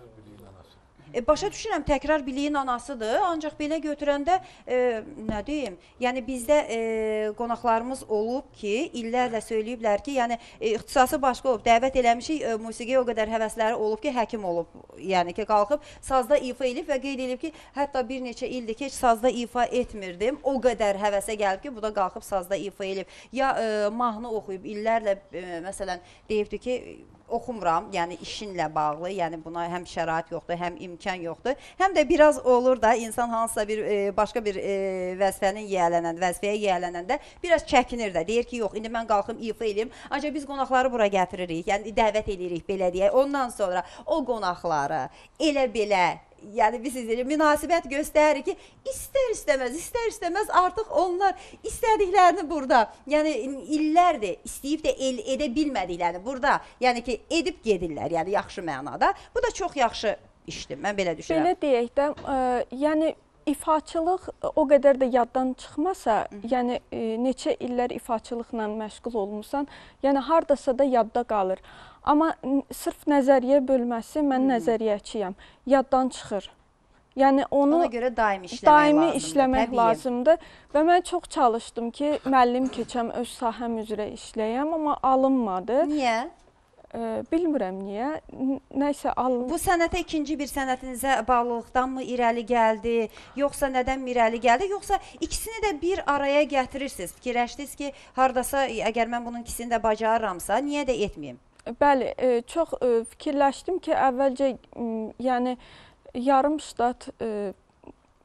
E, başa düşürəm, təkrar biliyin anasıdır. Ancaq belə götürəndə, e, nə deyim, yəni bizdə e, qonaqlarımız olub ki, illərlə söyləyiblər ki, yəni e, ixtisası başqa olub, dəvət eləmişik, e, musiqiyə o qədər həvəsləri olub ki, həkim olub. Yəni ki, qalxıb sazda ifa edib və qeyd edib ki, hətta bir neçə ildir ki, heç sazda ifa etmirdim. O qədər həvəsə gəlib ki, bu da qalxıb sazda ifa edib. Ya e, mahnı oxuyub, illərlə e, məsələn deyibdi ki, oxumuram, yəni işinlə bağlı, yəni buna həm şərait yoxdur, həm imkan yoxdur. Həm də biraz olur da insan hansısa bir e, başqa bir e, vəzifənin yiyələnən, vəzifəyə yiyələnəndə biraz çəkinir də. Deyir ki, yox, indi mən qalxım ifa eləyim. Ancaq biz qonaqları bura gətiririk, yəni dəvət edirik belə deyək. Ondan sonra o qonaqları elə belə, yəni biz sizə münasibət göstərir ki, istər-istəməz, istər-istəməz artıq onlar istədiklərini burada, yəni illərdir istəyib də el edə bilmədiklərini burada, yəni ki, edib gedirlər, yəni yaxşı mənada. Bu da çox yaxşı işdir, mən belə düşünürəm. Belə deyək də, ə, yəni ifaçılıq o qədər də yaddan çıxmasa, Hı -hı. yəni e, neçə illər ifaçılıqla məşğul olmusan, yəni hardasa da yadda qalır. Amma sırf nəzəriyyə bölməsi, mən Hı -hı. nəzəriyyəçiyəm, yaddan çıxır. Yəni onu ona görə daimi işləmək daimi lazımdır. işləmək Təbii. lazımdır və mən çox çalışdım ki, müəllim keçəm, öz sahəm üzrə işləyəm, amma alınmadı. Niyə? E, bilmirəm niyə, nəysə alınmadı. Bu sənətə ikinci bir sənətinizə bağlılıqdan mı irəli gəldi, yoxsa nədən mi irəli gəldi, yoxsa ikisini də bir araya gətirirsiniz, fikirləşdiniz ki, hardasa əgər mən bunun ikisini də bacarıramsa, niyə də etməyim? Bəli, e, çox e, fikirləşdim ki, əvvəlcə yəni yarım ştat e,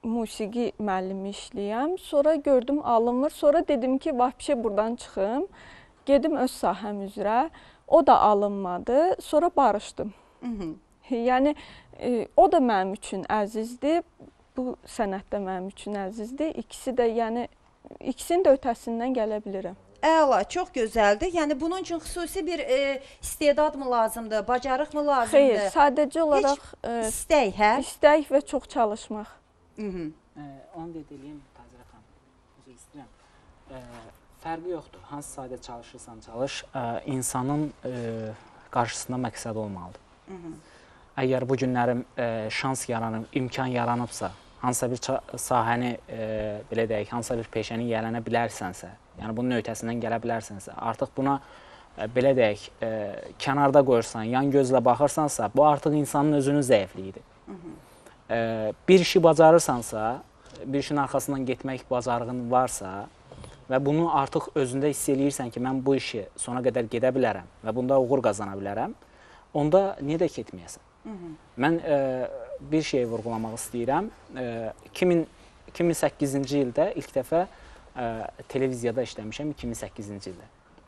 musiqi müəllimi işləyəm. Sonra gördüm alınmır. Sonra dedim ki, vəbşə buradan çıxım. Gedim öz sahəm üzrə. O da alınmadı. Sonra barışdım. Hı -hı. Yəni e, o da mənim üçün əzizdir. Bu sənət də mənim üçün əzizdir. İkisi də, yəni ikisinin də ötəsindən gələ bilirəm. Əla, çox gözəldir. Yəni bunun üçün xüsusi bir e, istedad mı lazımdır, bacarıq mı lazımdır? Xeyr, sadəcə olaraq e, istək, hə? İstək və çox çalışmaq. Hı -hı. E, onu qeyd edeyim, Tazirə xanım. Üzr istəyirəm. E, fərqi yoxdur. Hansı sahədə çalışırsan çalış, e, insanın e, qarşısında məqsəd olmalıdır. Hı -hı. Əgər bu günlərim e, şans yaranıb, imkan yaranıbsa, hansısa bir sahəni, e, belə deyək, hansısa bir peşəni yələnə bilərsənsə, yəni bunun ötəsindən gələ bilərsənsə, artıq buna e, belə deyək, e, kənarda qoyursan, yan gözlə baxırsansa, bu artıq insanın özünün zəifliyidir. E, bir işi bacarırsansa, bir işin arxasından getmək bacarığın varsa və bunu artıq özündə hiss eləyirsən ki, mən bu işi sona qədər gedə bilərəm və bunda uğur qazana bilərəm, onda niyə də getməyəsən? Hı -hı. Mən e, bir şey vurğulamaq istəyirəm. E, iki min səkkizinci ildə ilk dəfə e, televiziyada işləmişəm, iki min səkkizinci ildə.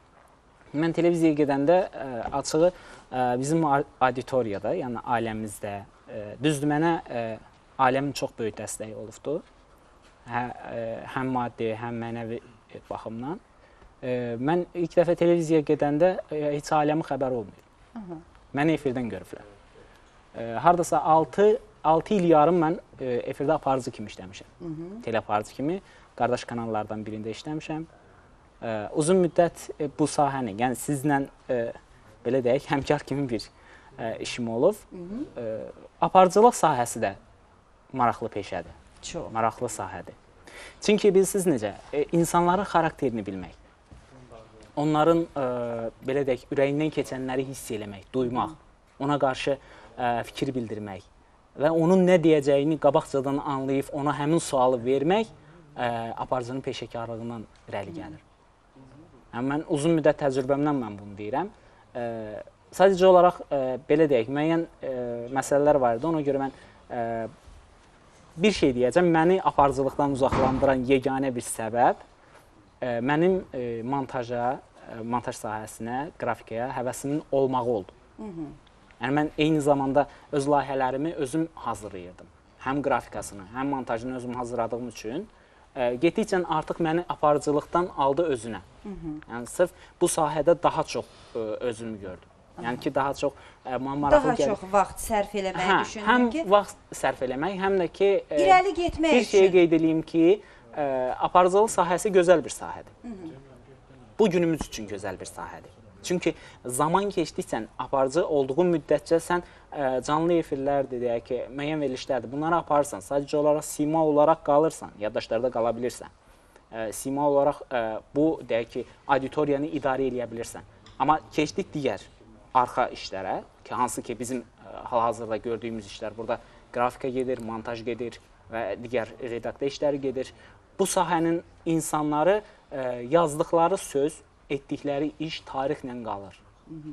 Mən televiziyaya gedəndə e, açığı e, bizim auditoriyada, yəni ailəmizdə, e, düzdür mənə e, ailəmin çox böyük dəstəyi olubdur. Hə, e, həm maddi, həm mənəvi baxımdan. E, mən ilk dəfə televiziyaya gedəndə e, heç ailəmin xəbəri olmayıb. Hı -hı. Məni efirdən görüblər. E, hardasa altı il yarım mən e, efirdə aparıcı kimi işləmişəm. Hı -hı. Teleaparıcı kimi qardaş kanallardan birində işləmişəm. E, uzun müddət e, bu sahəni, yəni sizlə e, belə deyək, həmkar kimi bir e, işim olub. Hı -hı. E, aparıcılıq sahəsi də maraqlı peşədir. Çox. Maraqlı sahədir. Çünki bilirsiniz necə, e, insanların xarakterini bilmək, onların e, belə deyək, ürəyindən keçənləri hiss eləmək, duymaq, ona qarşı e, fikir bildirmək və onun nə deyəcəyini qabaqcadan anlayıb ona həmin sualı vermək e, aparıcının peşəkarlığından irəli gəlir. Yəni, mən uzun müddət təcrübəmdən mən bunu deyirəm. E, sadəcə olaraq e, belə deyək, müəyyən e, məsələlər var idi, ona görə mən e, bir şey deyəcəm, məni aparıcılıqdan uzaqlandıran yeganə bir səbəb e, mənim e, montaja, e, montaj sahəsinə, qrafikaya həvəsimin olmağı oldu. Hı -hı. Yəni mən eyni zamanda öz layihələrimi özüm hazırlayırdım. Həm qrafikasını, həm montajını özüm hazırladığım üçün e, getdikcə artıq məni aparıcılıqdan aldı özünə. Hı -hı. Yəni sırf bu sahədə daha çox e, özümü gördüm. Yəni ki, daha çox e, maraqlı Daha gəlir. çox vaxt sərf eləməyi hə, düşündüm həm ki. Həm vaxt sərf eləmək, həm də ki, e, irəli getmək bir üçün. şeyi qeyd edeyim ki, e, aparıcılıq sahəsi gözəl bir sahədir. Hı -hı. Bu günümüz üçün gözəl bir sahədir. Çünki zaman keçdikcə aparıcı olduğun müddətcə sən e, canlı efirlərdir, deyək ki, müəyyən verilişlərdir. Bunları aparırsan, sadəcə olaraq sima olaraq qalırsan, yaddaşlarda qala bilirsən. E, sima olaraq e, bu, deyək ki, auditoriyanı idarə edə bilirsən. Amma keçdik digər arxa işlərə, ki, hansı ki, bizim e, hal-hazırda gördüyümüz işlər, burada qrafika gedir, montaj gedir və digər redaksiya işləri gedir. Bu sahənin insanları e, yazdıqları söz, etdikləri iş tarixlə qalır. Hı -hı.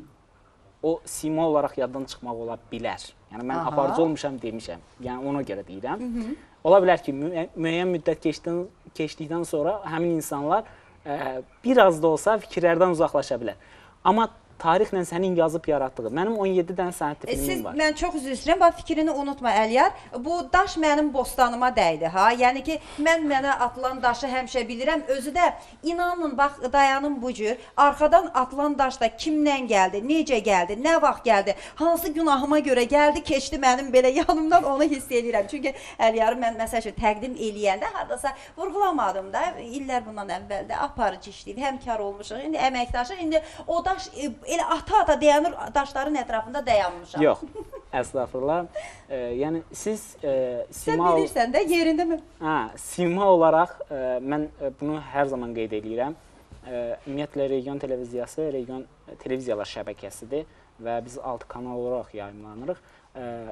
O sima olaraq yaddan çıxmaq ola bilər. Yəni mən Aha. aparıcı olmuşam demişəm. Yəni ona görə deyirəm. Hı -hı. Ola bilər ki, müəyyən, müəyyən müddət keçdikdən, keçdikdən sonra həmin insanlar e, biraz da olsa fikirlərdən uzaqlaşa bilər. Amma tarixlə sənin yazıb yaratdığı. Mənim on yeddi dənə sənət filmim var. Siz, mən çox üzr istəyirəm, bax fikrini unutma Əliyar. Bu daş mənim bostanıma dəydi ha. Yəni ki, mən mənə atılan daşı həmişə bilirəm. Özü də inanın, bax dayanın bu cür. Arxadan atılan daş da kimdən gəldi, necə gəldi, nə vaxt gəldi, hansı günahıma görə gəldi, keçdi mənim belə yanımdan, onu hiss edirəm. Çünki Əliyarı mən məsəl üçün təqdim eləyəndə hardasa vurğulamadım da. İllər bundan əvvəldə aparıcı işləyib, həmkar olmuşuq. İndi əməkdaşıq. İndi o daş elə ata-ata dayanır, daşların ətrafında dayanmışam. Yox, əslafırlar. E, yəni siz e, sima... Sən bilirsən də, yerində mi? Hə, sima olaraq e, mən bunu hər zaman qeyd edirəm. E, ümumiyyətlə, region televiziyası, region televiziyalar şəbəkəsidir və biz altı kanal olaraq yayımlanırıq. E,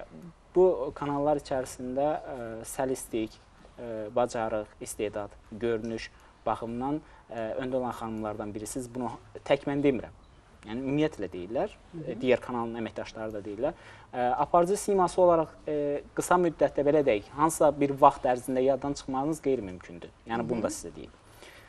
bu kanallar içərisində e, səlistik, e, bacarıq, istedad, görünüş baxımından e, öndə olan xanımlardan birisiz. Bunu tək mən demirəm. Yəni ümumiyyətlə deyirlər, e, digər kanalın əməkdaşları da deyirlər. E, aparıcı siması olaraq e, qısa müddətdə belə deyək, hansısa bir vaxt ərzində yaddan çıxmanız qeyri-mümkündür. Yəni bunu da sizə deyim.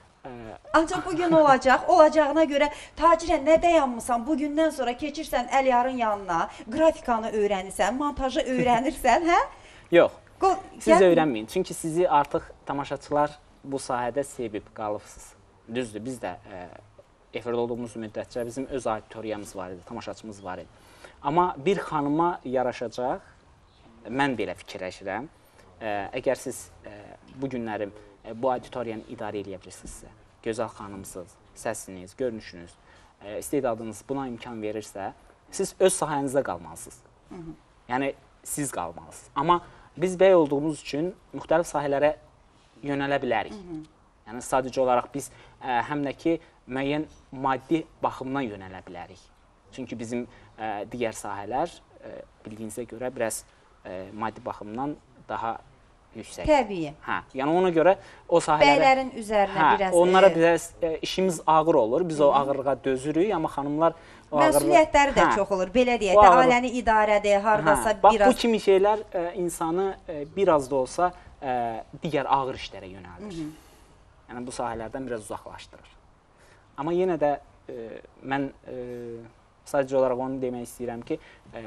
Ancaq bugün olacaq, olacağına görə tacirə nə dayanmısan, bugündən sonra keçirsən Əliyarın yanına, grafikanı öyrənirsən, montajı öyrənirsən, hə? Yox, Qo siz gəl- öyrənməyin. Çünki sizi artıq tamaşaçılar bu sahədə sevib qalıbsınız. Düzdür, biz də e, efirdə olduğumuz müddətcə bizim öz auditoriyamız var idi, tamaşaçımız var idi. Amma bir xanıma yaraşacaq, mən belə fikirləşirəm. E, əgər siz e, bu günlərim e, bu auditoriyanı idarə edə bilirsinizsə, gözəl xanımsınız, səsiniz, görünüşünüz, e, istedadınız buna imkan verirsə, siz öz sahənizdə qalmalısınız. Hı -hı. Yəni, siz qalmalısınız. Amma biz bəy olduğumuz üçün müxtəlif sahələrə yönələ bilərik. Hı -hı. Yəni, sadəcə olaraq biz ə, həm də ki, müəyyən maddi baxımdan yönələ bilərik. Çünki bizim ə, digər sahələr ə, bildiyinizə görə biraz ə, maddi baxımdan daha yüksək. Təbii. Hə, yəni ona görə o sahələrə... Bəylərin üzərinə hə, biraz... onlara e, biraz ə, işimiz ağır olur. Biz Hı -hı. o ağırlığa dözürük, amma xanımlar... Məsuliyyətləri də hə, çox olur. Belə deyək o də, ağırlıq- ailəni idarədir, haradasa hə, bax, biraz... bu kimi şeylər ə, insanı ə, biraz da olsa ə, digər ağır işlərə yönəldir. Hı -hı. Yəni, bu sahələrdən biraz uzaqlaşdırır. Amma yenə də e, mən e, sadəcə olaraq onu demək istəyirəm ki, e,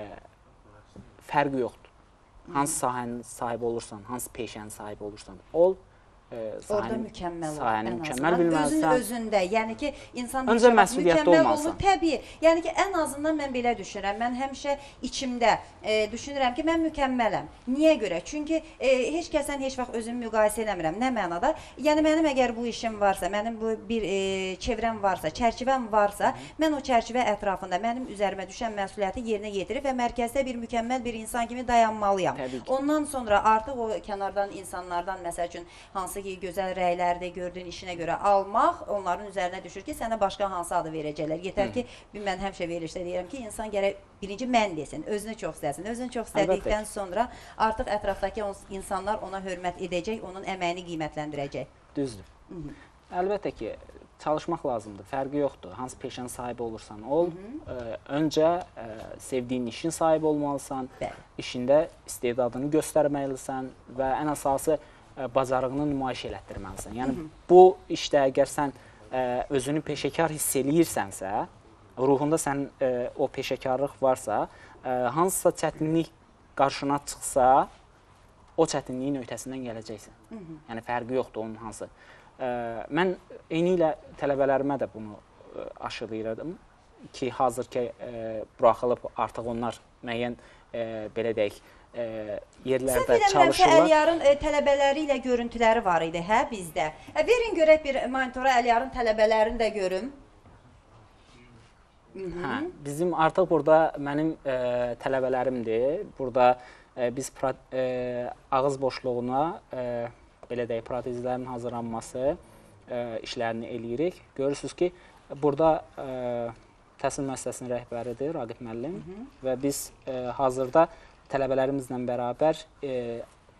fərqi yoxdur. Hansı sahənin sahibi olursan, hansı peşənin sahibi olursan, ol, e, sahəni, orada mükəmməl ol. sahəni ən mükəmməl azından. bilməlisən. Özün özündə, yəni ki, insan Öncə heç vaxt məsuliyyətli mükəmməl olmalısan. olur. Təbii, yəni ki, ən azından mən belə düşünürəm. Mən həmişə içimdə e, düşünürəm ki, mən mükəmmələm. Niyə görə? Çünki e, heç kəsdən heç vaxt özümü müqayisə eləmirəm. Nə mənada? Yəni mənim əgər bu işim varsa, mənim bu bir e, çevrəm varsa, çərçivəm varsa, mən o çərçivə ətrafında mənim üzərimə düşən məsuliyyəti yerinə yetirib və mərkəzdə bir mükəmməl bir insan kimi dayanmalıyam. Ondan sonra artıq o kənardan insanlardan, məsəl üçün, hansı ki, gözəl rəylərdir, gördüyün işinə görə almaq, onların üzərinə düşür ki, sənə başqa hansı adı verəcəklər. Yetər ki, mən həmişə verilişdə deyirəm ki, insan gərək birinci mən desin, özünü çox istəsin. Özünü çox istədikdən sonra artıq ətrafdakı insanlar ona hörmət edəcək, onun əməyini qiymətləndirəcək. Düzdür. Hı -hı. Əlbəttə ki, çalışmaq lazımdır, fərqi yoxdur. Hansı peşənin sahibi olursan ol, Hı -hı. Ə, öncə ə, sevdiyin işin sahibi olmalısan, Bəli. işində istedadını göstərməlisən və ən əsası ə, bacarığını nümayiş elətdirməlisən. Yəni, Hı -hı. bu işdə əgər sən ə, özünü peşəkar hiss eləyirsənsə, ruhunda sənin ə, o peşəkarlıq varsa, ə, hansısa çətinlik qarşına çıxsa, o çətinliyin öhdəsindən gələcəksən. Hı -hı. Yəni, fərqi yoxdur onun hansı. Ə, mən eyni ilə tələbələrimə də bunu ə, aşılayırdım ki, hazır ki, ə, buraxılıb artıq onlar müəyyən, ə, belə deyək, ə, yerlərdə çalışırlar. Əliyarın ə, tələbələri ilə görüntüləri var idi, hə, bizdə. Ə, verin görək bir monitora Əliyarın tələbələrini də görüm. Hə, bizim artıq burada mənim ə, tələbələrimdir. Burada ə, biz pra, ə, ağız boşluğuna ə, belə deyək, protezlərin hazırlanması ə, işlərini eləyirik. Görürsünüz ki, burada ə, təhsil müəssisəsinin rəhbəridir Raqib müəllim Hı -hı. və biz ə, hazırda tələbələrimizlə bərabər ə,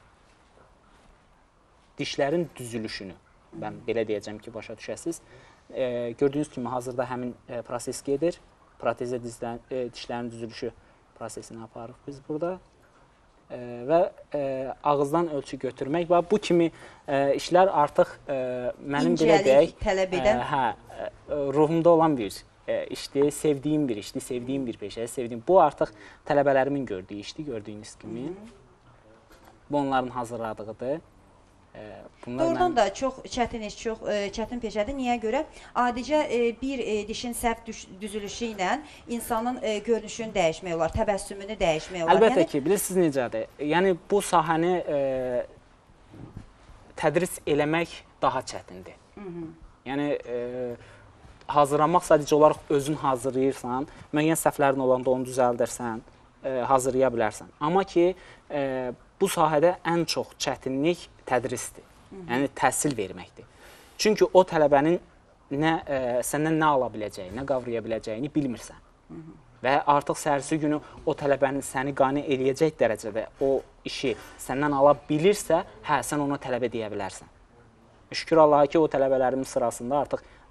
dişlərin düzülüşünü, mən belə deyəcəm ki, başa düşəsiz. E, gördüyünüz kimi hazırda həmin e, proses gedir. Protezə dizlən, e, dişlərin düzülüşü prosesini aparırıq biz burada. E, və e, ağızdan ölçü götürmək və bu kimi e, işlər artıq e, mənim belə deyək, tələb edən, e, hə, e, ruhumda olan bir e, işdir, sevdiyim bir işdir, sevdiyim bir peşə, sevdiyim. Bu artıq tələbələrimin gördüyü işdir, gördüyünüz kimi. Hı -hı. Bu onların hazırladığıdır. Doğrudan mən... da çox çətin iş, çox e, çətin peşədir. Niyə görə? Adicə e, bir e, dişin səhv düzülüşü ilə insanın e, görünüşünü dəyişmək olar, təbəssümünü dəyişmək olar. Əlbəttə yəni... ki, bilirsiniz necədir? Yəni bu sahəni e, tədris eləmək daha çətindir. Hı -hı. Yəni e, hazırlamaq sadəcə olaraq özün hazırlayırsan, müəyyən səhvlərin olanda onu düzəldirsən, e, hazırlaya bilərsən. Amma ki, e, bu sahədə ən çox çətinlik tədrisdir, Hı -hı. yəni təhsil verməkdir. Çünki o tələbənin nə, e, səndən nə ala biləcəyi, nə qavraya biləcəyini bilmirsən. Hı -hı. Və artıq səhərsi günü o tələbənin səni qane eləyəcək dərəcədə o işi səndən ala bilirsə, hə, sən ona tələbə deyə bilərsən. Şükür Allaha ki, o tələbələrimin sırasında artıq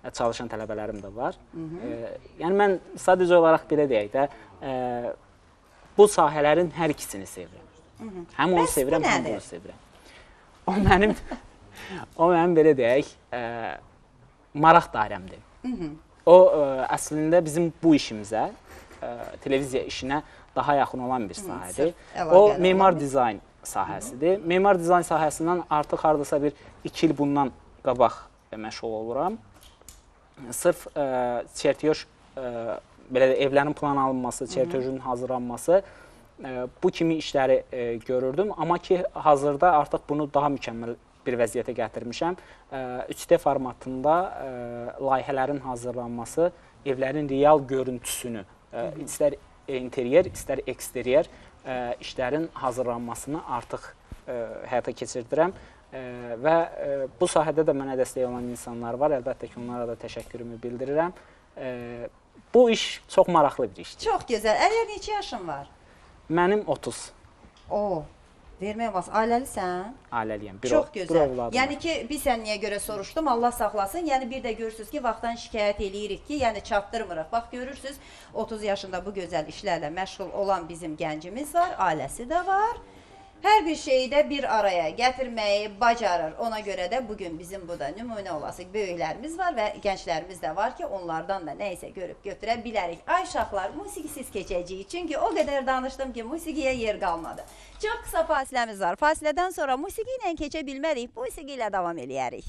çalışan tələbələrim də var. E, yəni mən sadəcə olaraq belə deyək də, e, bu sahələrin hər ikisini sevirəm. Həm onu sevirəm, həm bunu sevirəm. O mənim, o mənim belə deyək, e, maraq dairəmdir. O e, əslində bizim bu işimizə, e, televiziya işinə daha yaxın olan bir sahədir. O memar dizayn sahəsidir. Memar dizayn sahəsindən artıq hardasa bir iki il bundan qabaq məşğul oluram. Sırf e, çertiyoj, e, belə də evlərin plan alınması, çertiyojun hazırlanması, e, bu kimi işləri e, görürdüm. Amma ki, hazırda artıq bunu daha mükəmməl bir vəziyyətə gətirmişəm. E, üç D formatında e, layihələrin hazırlanması, evlərin real görüntüsünü, e, istər interyer, istər eksteryer e, işlərin hazırlanmasını artıq e, həyata keçirdirəm. E, və e, bu sahədə də mənə dəstək olan insanlar var. Əlbəttə ki, onlara da təşəkkürümü bildirirəm. E, bu iş çox maraqlı bir işdir. Çox gözəl. Əgər neçə yaşın var? Mənim otuz. O, vermək olmaz. Ailəlisən? Ailəliyəm. Bir Çox o, gözəl. Bir ovladım. Yəni ki, biz sən niyə görə soruşdum? Allah saxlasın. Yəni bir də görürsünüz ki, vaxtdan şikayət eləyirik ki, yəni çatdırmırıq. Bax görürsünüz, otuz yaşında bu gözəl işlərlə məşğul olan bizim gəncimiz var, ailəsi də var. Hər bir şeyi də bir araya gətirməyi bacarır. Ona görə də bugün bizim bu da nümunə olası böyüklərimiz var və gənclərimiz də var ki, onlardan da nəysə görüb götürə bilərik. Ay uşaqlar, musiqisiz keçəcəyik. Çünki o qədər danışdım ki, musiqiyə yer qalmadı. Çox qısa fasiləmiz var. Fasilədən sonra musiqi ilə keçə bilmərik, musiqi ilə davam eləyərik.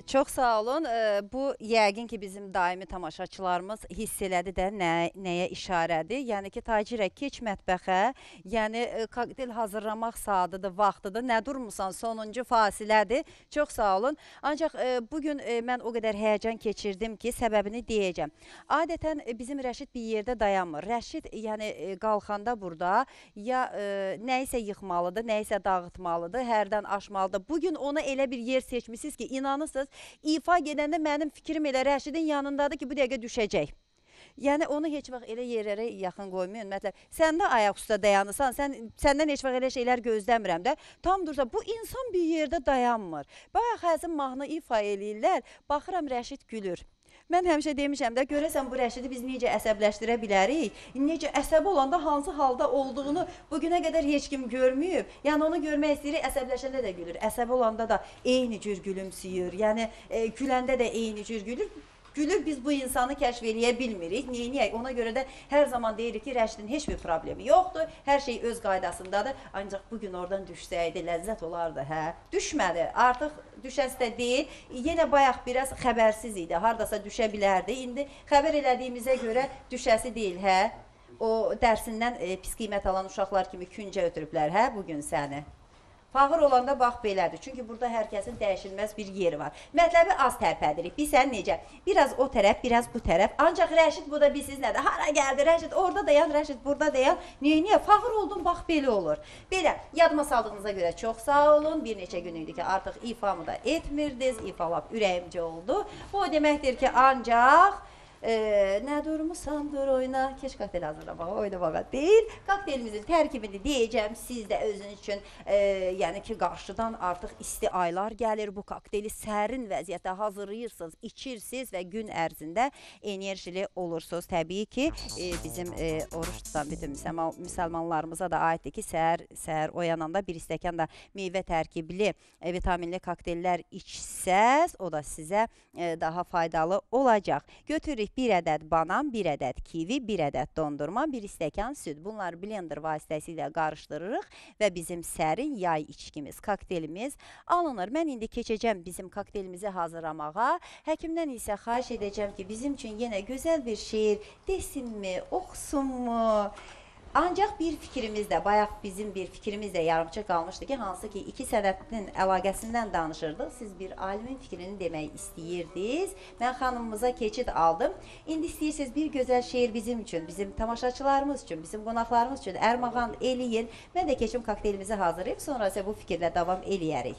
Çox sağ olun. Ee, Bu yəqin ki bizim daimi tamaşaçılarımız hiss elədi də nə, nəyə işarədir. Yəni ki Tacirə keç mətbəxə, yəni e, kokteyl hazırlamaq saatıdır, vaxtıdır. Nə durmusan sonuncu fasilədir. Çox sağ olun. Ancaq e, bugün e, mən o qədər həyəcan keçirdim ki səbəbini deyəcəm. Adətən e, bizim Rəşid bir yerdə dayanmır. Rəşid yəni e, qalxanda burada ya e, nəyisə yıxmalıdır, nəyisə dağıtmalıdır, hərdən aşmalıdır. Bugün ona elə bir yer seçmişsiniz ki inanırsınız. İfa gedəndə mənim fikrim elə Rəşidin yanındadır ki, bu dəqiqə düşəcək. Yəni onu heç vaxt elə yerlərə yaxın qoymayın. Ümumiyyətlə, sən də ayaq üstə dayanırsan, sən, səndən heç vaxt elə şeylər gözləmirəm də. Tam dursa, bu insan bir yerdə dayanmır. Bayaq həzin mahnı ifa eləyirlər, baxıram Rəşid gülür. Mən həmişə demişəm də, görəsən bu Rəşidi biz necə əsəbləşdirə bilərik, necə əsəbi olanda hansı halda olduğunu bugünə qədər heç kim görməyib. Yəni onu görmək istəyirik, əsəbləşəndə də gülür, əsəbi olanda da eyni cür gülümsüyür, yəni e, güləndə də eyni cür gülür. Gülür, biz bu insanı kəşf eləyə bilmirik. Neyiniyək? Ona görə də hər zaman deyirik ki, Rəşidin heç bir problemi yoxdur. Hər şey öz qaydasındadır. Ancaq bugün oradan düşsəydi, ləzzət olardı, hə? Düşmədi. Artıq düşəsi də deyil. Yenə bayaq biraz xəbərsiz idi. Hardasa düşə bilərdi. İndi xəbər elədiyimizə görə düşəsi deyil, hə? O dərsindən e, pis qiymət alan uşaqlar kimi küncə ötürüblər, hə? Bugün səni. Fağır olanda bax belədir. Çünki burada hər kəsin dəyişilməz bir yeri var. Mətləbi az tərpədirik. Bilsən necə? Biraz o tərəf, biraz bu tərəf. Ancaq Rəşid bu da bilsiz nədir? Hara gəldi Rəşid? Orada dayan, Rəşid burada dayan. Niyə, niyə? Fağır oldun, bax belə olur. Belə, yadıma saldığınıza görə çox sağ olun. Bir neçə gün idi ki, artıq ifamı da etmirdiniz. İfalab ürəyimcə oldu. Bu o deməkdir ki, ancaq... Ee, nə durmusan dur oyna, keç kokteyl hazırlamağa, oynamağa deyil. Kokteylimizin tərkibini deyəcəm, siz də özünüz üçün e, yəni ki qarşıdan artıq isti aylar gəlir. Bu kokteyli sərin vəziyyətdə hazırlayırsınız, içirsiniz və gün ərzində enerjili olursunuz. Təbii ki e, bizim e, oruç tutan bütün müsəlmanlarımıza da aiddir ki səhər, səhər oyananda bir stəkan da meyvə tərkibli e, vitaminli kokteyller içsəz, o da sizə e, daha faydalı olacaq. Götürürük bir ədəd banan, bir ədəd kivi, bir ədəd dondurma, bir stəkan süd. Bunları blender vasitəsilə qarışdırırıq və bizim sərin yay içkimiz, kokteylimiz alınır. Mən indi keçəcəm bizim kokteylimizi hazırlamağa. Həkimdən isə xahiş edəcəm ki, bizim üçün yenə gözəl bir şeir desinmi, oxusunmu? Ancaq bir fikrimiz də, bayaq bizim bir fikrimiz də yarımçıq qalmışdı ki, hansı ki iki sənətin əlaqəsindən danışırdıq. Siz bir alimin fikrini demək istəyirdiniz. Mən xanımımıza keçid aldım. İndi istəyirsiniz bir gözəl şeir bizim üçün, bizim tamaşaçılarımız üçün, bizim qonaqlarımız üçün ərmağan eləyin. Mən də keçim kokteylimizi hazırlayıb, sonra isə bu fikirlə davam eləyərik.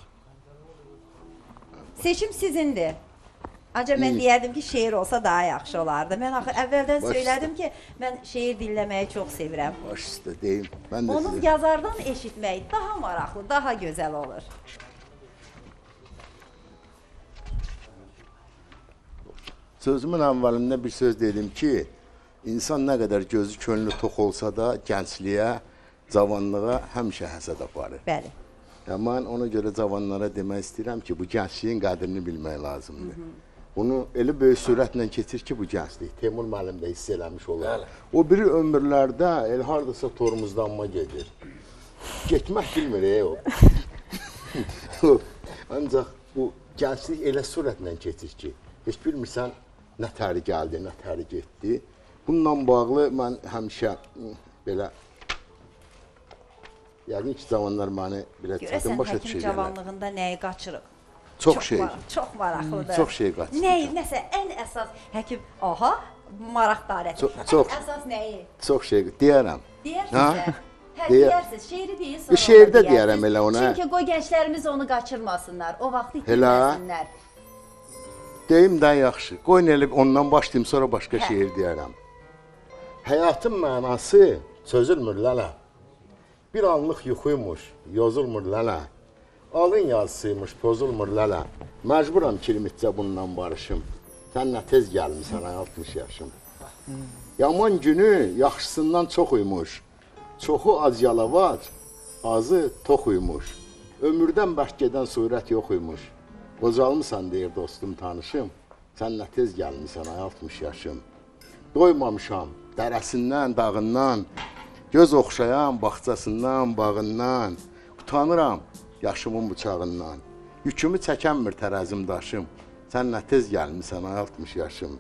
Seçim sizindir. Ancaq mən deyərdim ki, şeir olsa daha yaxşı olardı. Mən axı əvvəldən Baş söylədim ki, mən şeir dinləməyi çox sevirəm. Baş üstə deyim. Mən də Onu sizə... yazardan eşitmək daha maraqlı, daha gözəl olur. Sözümün əvvəlində bir söz dedim ki, insan nə qədər gözü könlü tox olsa da gəncliyə, cavanlığa həmişə həsəd aparır. Bəli. Yəni, mən ona görə cavanlara demək istəyirəm ki, bu gəncliyin qədrini bilmək lazımdır. Hı -hı. Bunu elə böyük sürətlə keçir ki, bu gənclik. Teymur müəllim də hiss eləmiş olar. O biri ömürlərdə el hardasa tormuzlanma gedir. Getmək bilmir, ey o. Ancaq bu gənclik elə sürətlə keçir ki, heç bilmirsən nə təri gəldi, nə təri getdi. Bununla bağlı mən həmişə belə yəqin ki, cavanlar məni biraz çətin başa düşürlər. Görəsən, həkim cavanlığında nəyi qaçırıq? Çox, çox şey. Mar çox maraqlıdır. Çox şey qaçırıq. Nəyi? Məsələn, ən əsas həkim, aha, maraq darəti. Ən əsas nəyi? Çox şey, deyərəm. Deyərsinizsə? Hə, deyərsiz. Şeiri deyin, sonra şeirdə deyərəm elə ona. Çünki qoy gənclərimiz onu qaçırmasınlar. O vaxtı itirməsinlər. Deyim də yaxşı. Qoyun elə ondan başlayayım, sonra başqa hə. şeir deyərəm. Həyatın mənası çözülmür lələ. Bir anlıq yuxuymuş, yozulmur lələ. Alın yazısıymış, pozulmur lələ. Məcburam kirmitcə bundan barışım. Sən nə tez gəlmişsən, altmış yaşım. Yaman günü yaxşısından çox uymuş. Çoxu az yalavac, azı tox uymuş. Ömürdən bərk gedən surət yox uymuş. Qocalmısan deyir dostum, tanışım. Sən nə tez gəlmişsən, altmış yaşım. Doymamışam, dərəsindən, dağından. Göz oxşayan bağçasından, bağından. Utanıram yaşımın bıçağından. Yükümü çəkənmir tərəzim daşım. sən nə tez gəlmisən ay altmış yaşım.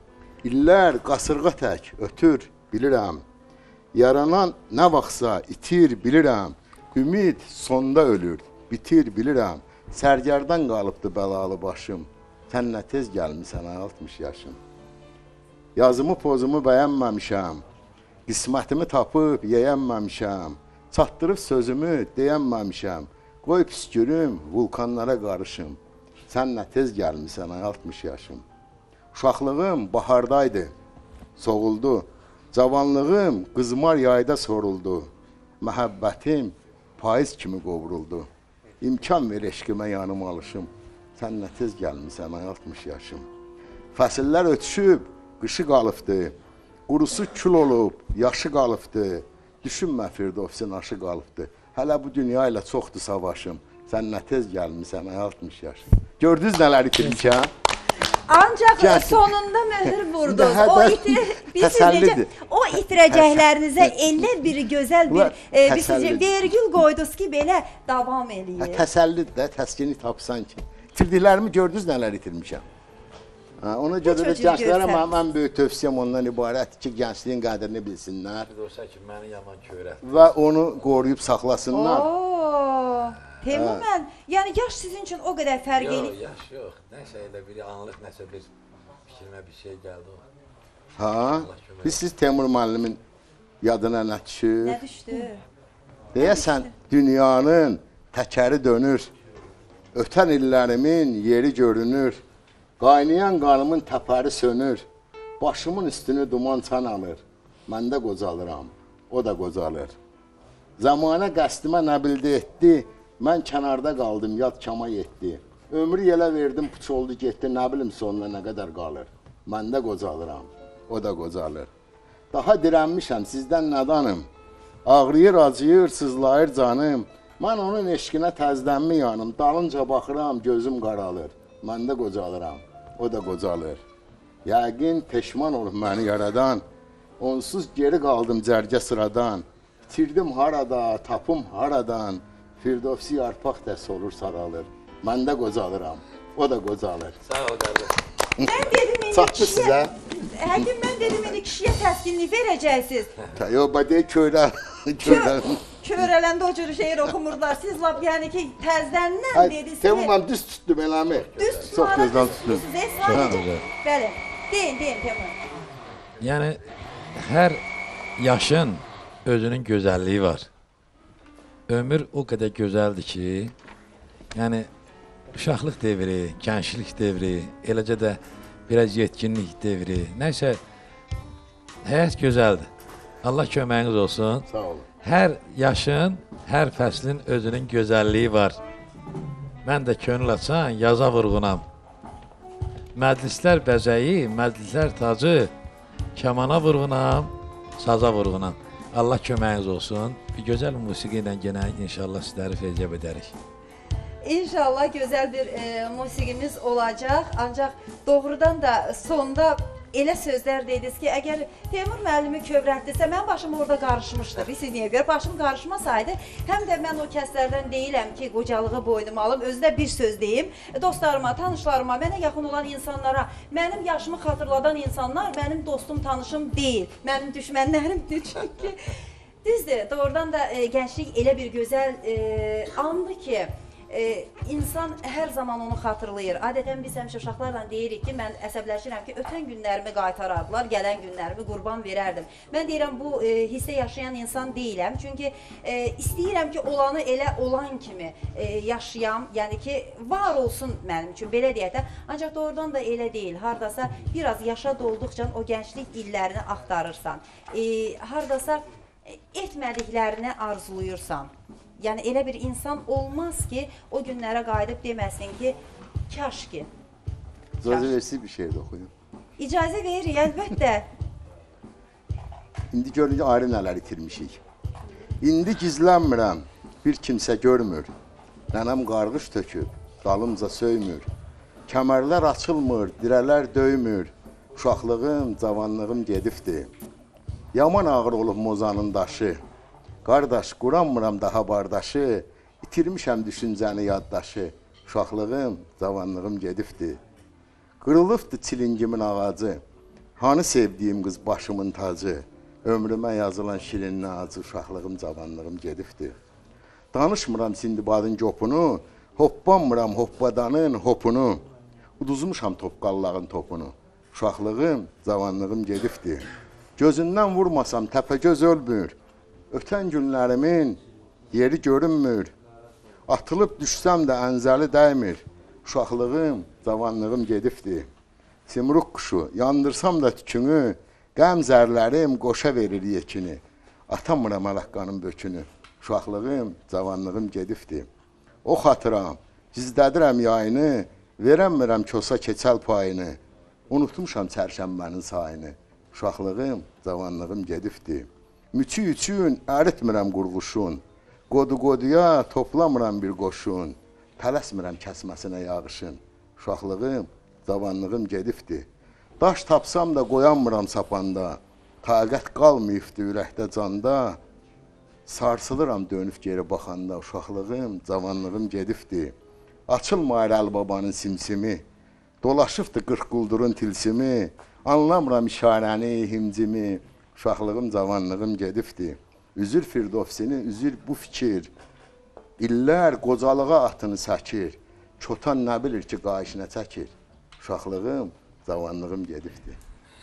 İllər qasırğa tək ötür, bilirəm. Yaranan nə vaxtsa itir, bilirəm. Ümid sonda ölür, bitir, bilirəm. Sərgərdən qalıbdı bəlalı başım. Sən nə tez gəlmisən ay altmış yaşım. Yazımı pozumu bəyənməmişəm. Qismətimi tapıb yeyənməmişəm. Çatdırıb sözümü deyənməmişəm. Qoy püskürüm, vulkanlara qarışım. Sən nə tez gəlmisən ay altmış yaşım. Uşaqlığım bahardaydı, soğuldu. Cavanlığım qızmar yayda soruldu. Məhəbbətim payız kimi qovruldu. İmkan ver eşqimə yanım alışım. Sən nə tez gəlmisən ay altmış yaşım. Fəsillər ötüşüb, qışı qalıbdı. Qurusu kül olub, yaşı qalıbdı. Düşünmə Firdovsin aşı qalıbdı. Hələ bu dünya ilə çoxdur savaşım. Sən nə tez gəlmisən ay altmış yaşım. Gördünüz nələr itirmişəm? Ancaq Gəlsin. sonunda möhür vurdunuz. Daha O da itir, biz təsəllidir. necə, o itirəcəklərinizə elə bir gözəl bir Ulan, e, bir sizcə təsəllidir. vergül qoydunuz ki, belə davam Hə, eləyir. təsəllidir də, təskini tapsan ki. İtirdiklərimi gördünüz nələr itirmişəm. Ha, ona görə də Heç o cür gənclərə görsəniz. mənim ən böyük tövsiyəm ondan ibarətdir ki, gəncliyin qədrini bilsinlər Olsa ki, məni yaman kövrət. və onu qoruyub saxlasınlar. Oo, Teymur mən, yəni yaş sizin üçün o qədər fərq Yox, eləyir. yaş yox. Nəsə elə bir anlıq, nəsə bir fikrimə bir şey gəldi o. Ha? Biz siz Teymur müəllimin yadına nə düşür? Nə düşdü? Deyəsən dünyanın təkəri dönür. Ötən illərimin yeri görünür. Qaynayan qanımın təpəri sönür. Başımın üstünü duman çan alır. Mən də qocalıram, o da qocalır. Zamana qəsdimə nə bildi etdi. Mən kənarda qaldım, yad kama yetdi. Ömrü yelə verdim, puç oldu getdi. Nə bilim sonuna nə qədər qalır. Mən də qocalıram, o da qocalır. Daha dirənmişəm, sizdən nədanım. Ağrıyır, acıyır, sızlayır canım. Mən onun eşqinə təzdənmi yanım. Dalınca baxıram, gözüm qaralır. Mən də qocalıram, o da qocalır. Yəqin peşman olub məni yaradan. Onsuz geri qaldım cərgə sıradan. Bitirdim harada, tapım haradan. Firdovsi yarpaq dəs olur saralır. Mən də qocalıram, o da qocalır. Sağ ol qardaş. Mən dedim indi Çatdı kişiyə, sizə. həkim mən dedim indi kişiyə təskinlik verəcəksiniz. Yo, bədə köyrə, köyrə. Körələndə o cür şeir oxumurlar. Siz lap yəni ki təzdəndən dediniz. Teymur mən düz tutdum eləmi? Düz Çox tutmağa gözəl düz tutdum. tutdunuz. e, Sadəcə, bəli. Deyin, deyin Teymur. Yəni hər yaşın özünün gözəlliyi var. Ömür o qədər gözəldir ki, yəni uşaqlıq devri, gənclik devri, eləcə də biraz yetkinlik devri, nəsə həyat gözəldir. Allah köməyiniz olsun. Sağ olun. Hər yaşın, hər fəslin özünün gözəlliyi var. Mən də könül açan yaza vurğunam. Məclislər bəzəyi, məclislər tacı, kamana vurğunam, saza vurğunam. Allah köməyiniz olsun. Bir gözəl musiqi ilə yenə inşallah sizləri feyziyab edərik. İnşallah gözəl bir e, musiqimiz olacaq. Ancaq doğrudan da sonda elə sözlər dediniz ki, əgər Teymur müəllimi kövrətdirsə, mənim başım orada qarışmışdı. Siz niyə görə? Başım qarışmasaydı, həm də mən o kəslərdən deyiləm ki, qocalığı boynuma alım, özdə bir söz deyim. Dostlarıma, tanışlarıma, mənə yaxın olan insanlara, mənim yaşımı xatırladan insanlar mənim dostum, tanışım deyil. Mənim düşmənlərimdir çünki. Düzdür, doğrudan da e, gənclik elə bir gözəl e, andır ki, Ee, insan hər zaman onu xatırlayır. Adətən biz həmişə uşaqlarla deyirik ki, mən əsəbləşirəm ki, ötən günlərimi qaytarardılar, gələn günlərimi qurban verərdim. Mən deyirəm, bu e, hissdə yaşayan insan deyiləm. Çünki e, istəyirəm ki, olanı elə olan kimi e, yaşayam. Yəni ki, var olsun mənim üçün, belə deyək də. Ancaq doğrudan da elə deyil. Hardasa biraz yaşa dolduqca o gənclik illərini axtarırsan. E, hardasa etmədiklərini arzuluyursan. Yəni elə bir insan olmaz ki, o günlərə qayıdıb deməsin ki, kaş ki. İcazə versin bir şey də oxuyun. İcazə veririk, əlbəttə. İndi görün ki, ayrı nələr itirmişik. İndi gizlənmirəm, bir kimsə görmür. Nənəm qarğış töküb, dalımca söymür. Kəmərlər açılmır, dirələr döymür. Uşaqlığım, cavanlığım gedibdir. Yaman ağır olub mozanın daşı. Qardaş, quranmıram daha bardaşı, itirmişəm düşüncəni yaddaşı. Uşaqlığım, cavanlığım gedibdir. Qırılıbdı çilingimin ağacı, hanı sevdiyim qız başımın tacı, ömrümə yazılan şirin acı, uşaqlığım, cavanlığım gedibdir. Danışmıram Sindibadın copunu, hoppanmıram hoppadanın hopunu, uduzmuşam topqallağın topunu, uşaqlığım, cavanlığım gedibdir. Gözündən vurmasam təpəgöz ölmür, ötən günlərimin yeri görünmür, atılıb düşsəm də ənzəli dəymir, uşaqlığım, cavanlığım gedibdir. Simruq quşu, yandırsam da tükünü, qəm zərlərim qoşa verir yekini. Atamıram ələqqanın bökünü, uşaqlığım, cavanlığım gedibdir. O xatıram, gizlədirəm yayını, verəmmirəm kosa keçəl payını. Unutmuşam çərşənbənin sayını, uşaqlığım, cavanlığım gedibdir. Müçü üçün əritmirəm qurğuşun, qodu-qoduya toplamıram bir qoşun. Tələsmirəm kəsməsinə yağışın, uşaqlığım, cavanlığım gedibdir. Daş tapsam da qoyanmıram sapanda, taqət qalmayıbdı ürəkdə canda. Sarsılıram dönüb geri baxanda, uşaqlığım, cavanlığım gedibdir. Açılmayır Əl-Babanın simsimi, dolaşıbdı qırx quldurun tilsimi, anlamıram işarəni, himcimi, uşaqlığım, cavanlığım gedibdir. Üzür Firdovsini, üzür bu fikir, İllər qocalığa atını səkir, çotan nə bilir ki, qayışına çəkir. Uşaqlığım, cavanlığım gedibdir.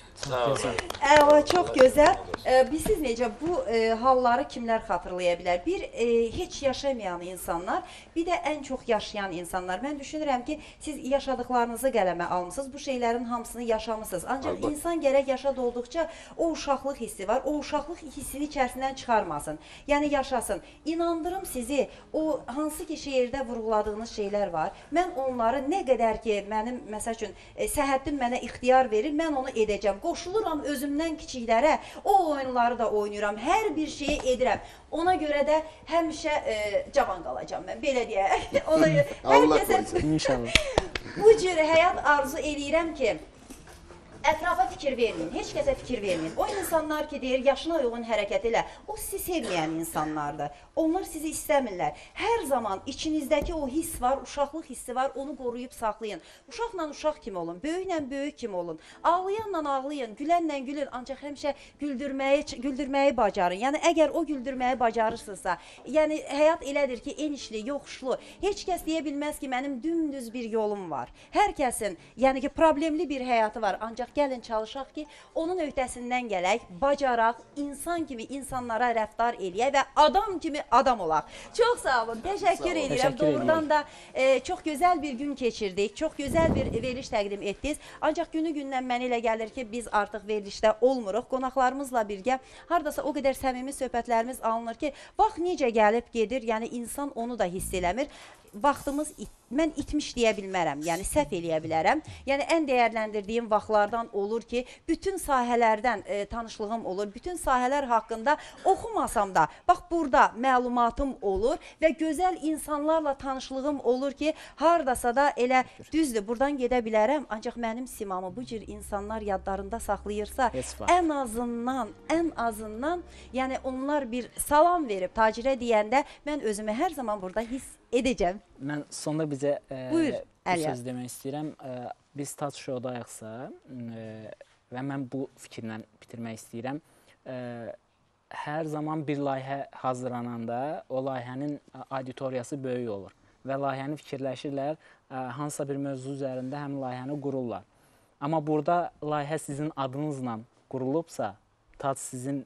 Əla, çox gözəl. E, Bilirsiniz necə, bu e, halları kimlər xatırlaya bilər? Bir, e, heç yaşamayan insanlar, bir də ən çox yaşayan insanlar. Mən düşünürəm ki, siz yaşadıqlarınızı qələmə almışsınız, bu şeylərin hamısını yaşamısınız. Ancaq Albat. insan gərək yaşad olduqca o uşaqlıq hissi var, o uşaqlıq hissini içərisindən çıxarmasın. Yəni yaşasın. İnandırım sizi, o hansı ki şeirdə vurğuladığınız şeylər var. Mən onları nə qədər ki, mənim, məsəl üçün, e, səhhətim mənə ixtiyar verir, mən onu edəcəm. Qoşuluram özümdən kiçiklərə, o oyunları da oynayıram, hər bir şeyi edirəm. Ona görə də həmişə e, cavan qalacam mən, belə deyək. Ona görə hər kəsə İnşallah. bu cür həyat arzu eləyirəm ki, ətrafa fikir verməyin, heç kəsə fikir verməyin. O insanlar ki, deyir, yaşına uyğun hərəkət elə, o sizi sevməyən insanlardır. Onlar sizi istəmirlər. Hər zaman içinizdəki o hiss var, uşaqlıq hissi var, onu qoruyub saxlayın. Uşaqla uşaq kimi olun, böyüklə böyük kimi olun. Ağlayanla ağlayın, gülənlə gülün, ancaq həmişə güldürməyi, güldürməyi bacarın. Yəni, əgər o güldürməyi bacarırsınızsa, yəni, həyat elədir ki, enişli, yoxuşlu. Heç kəs deyə bilməz ki, mənim dümdüz bir yolum var. Hər kəsin, yəni ki, problemli bir həyatı var, ancaq gəlin çalışaq ki, onun öhdəsindən gələk, bacaraq, insan kimi insanlara rəftar eləyək və adam kimi adam olaq. Çox sağ olun, təşəkkür edirəm. Doğrudan da e, çox gözəl bir gün keçirdik, çox gözəl bir veriliş təqdim etdiniz. Ancaq günü-gündən mənə elə gəlir ki, biz artıq verilişdə olmuruq. Qonaqlarımızla birgə haradasa o qədər səmimi söhbətlərimiz alınır ki, vaxt necə gəlib gedir, yəni insan onu da hiss eləmir. Vaxtımız, it mən itmiş deyə bilmərəm, yəni səhv eləyə bilərəm. Yəni ən dəyərləndirdiyim vaxtlardan olur ki, bütün sahələrdən e, tanışlığım olur, bütün sahələr haqqında oxumasam da, bax burada məlumatım olur və gözəl insanlarla tanışlığım olur ki, hardasa da elə düzdür, buradan gedə bilərəm, ancaq mənim simamı bu cür insanlar yadlarında saxlayırsa, ən azından, ən azından, yəni onlar bir salam verib tacirə deyəndə, mən özümü hər zaman burada hiss edəcəm. Mən sonda bizə e, Buyur, bu söz demək istəyirəm. E, biz Tac Show-dayıqsa e, və mən bu fikirlə bitirmək istəyirəm. E, hər zaman bir layihə hazırlananda o layihənin auditoriyası böyük olur və layihəni fikirləşirlər, e, hansısa bir mövzu üzərində həmin layihəni qururlar. Amma burada layihə sizin adınızla qurulubsa, Tac sizin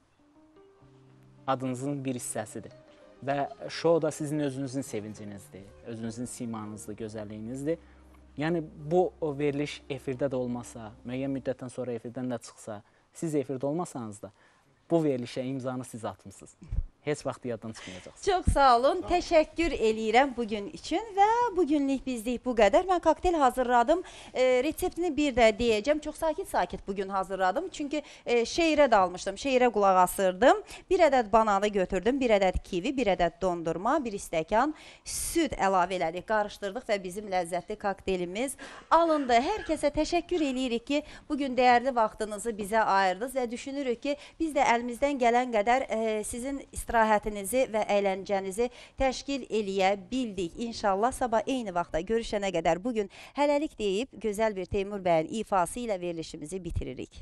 adınızın bir hissəsidir. Və şou da sizin özünüzün sevincinizdir, özünüzün simanızdır, gözəlliyinizdir. Yəni, bu o veriliş efirdə də olmasa, müəyyən müddətdən sonra efirdən də çıxsa, siz efirdə olmasanız da, bu verilişə imzanı siz atmışsınız. Heç vaxt yaddan çıxmayacaqsınız. Çox sağ olun, təşəkkür eləyirəm bugün üçün və bugünlük bizlik bu qədər. Mən kokteyl hazırladım, e, reseptini bir də deyəcəm. Çox sakit-sakit bugün hazırladım. Çünki e, şeirə dalmışdım, şeirə qulaq asırdım. Bir ədəd bananı götürdüm, bir ədəd kivi, bir ədəd dondurma, bir stəkan süd əlavə elədik, qarışdırdıq və bizim ləzzətli kokteylimiz alındı. Hər kəsə təşəkkür eləyirik ki, bugün dəyərli vaxtınızı bizə ayırdınız və düşünürük ki, biz də əlimizdən gələn qədər e, sizin istirahətinizi istirahətinizi və əyləncənizi təşkil eləyə bildik. İnşallah sabah eyni vaxtda görüşənə qədər bugün hələlik deyib gözəl bir Teymur bəyin ifası ilə verilişimizi bitiririk.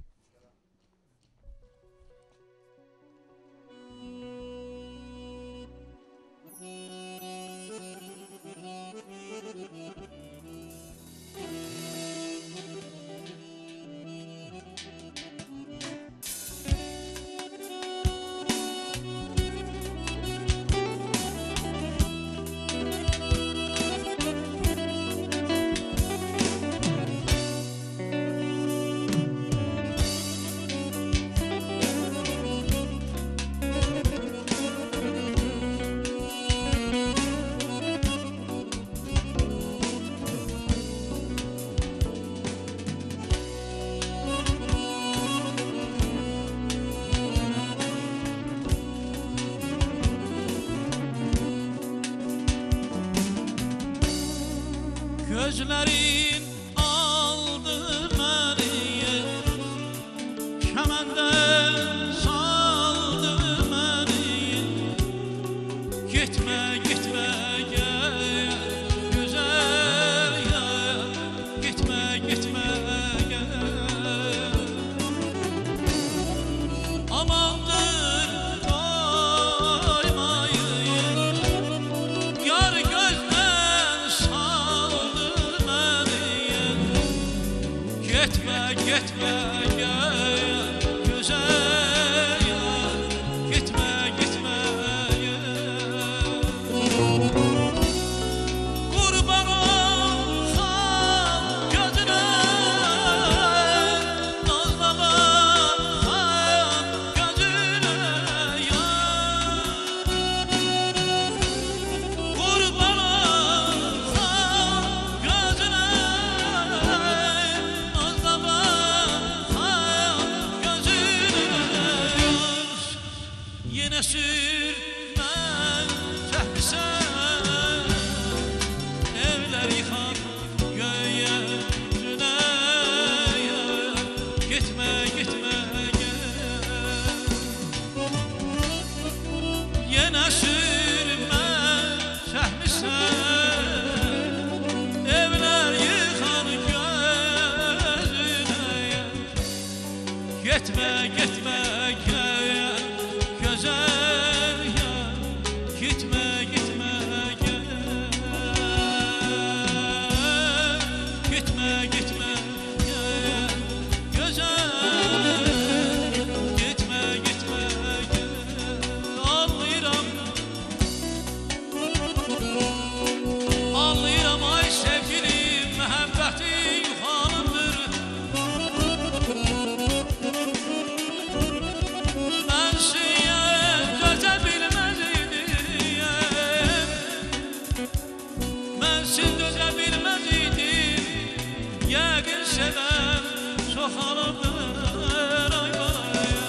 Gözlerin aldı beni, kemenden saldı beni. Gitme gitme gel güzel gel, gitme gitme gel. Amandır doymayın, yar gözden saldı beni. Gitme gitme gel güzel gel, gitme gitme gel. Kurban olsam gözüne, nazla bakan gözüne yar. Kurban olsam gözüne, nazla bakan gözüne yar. Yine sürmen çeksen, evler yıkar gökyüzüne yar. Gitme gitme gel. Yine sürmen çeksen, evler yıkar gözüne yar. Gitme gitme gel güzel yar, gitme gitme gel. Gitme gitme gel güzel, gitme gitme gel. Anlayıram, anlayıram ay sevgilim, məhəbbətin yuxanımdır. Ben size döze bilmez idim, ben siz döze bilmez idim. Yəqin sevəm çox alıbdır ay balaya.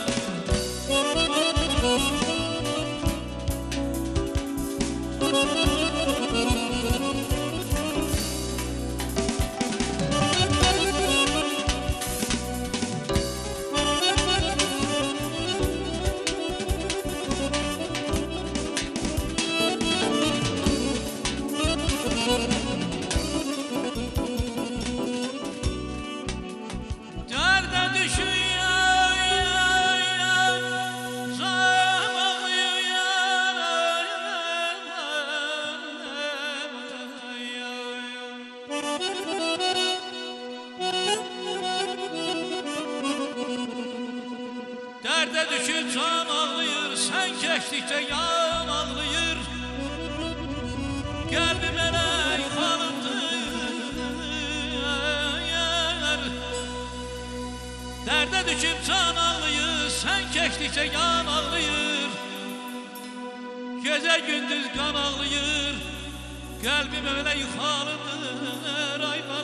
Dərdə düşün yar, yar, yar, zayım ağlıyor yar, dərdə düşüp can ağlıyor, sen keçdikcə yan ağlıyor. Qəlbim elə yuxarımdır. Dərdə düşüp can ağlıyor, sen keçdikcə yan ağlıyor. Gecə gündüz qan ağlıyor, qəlbim elə yuxarıdır ay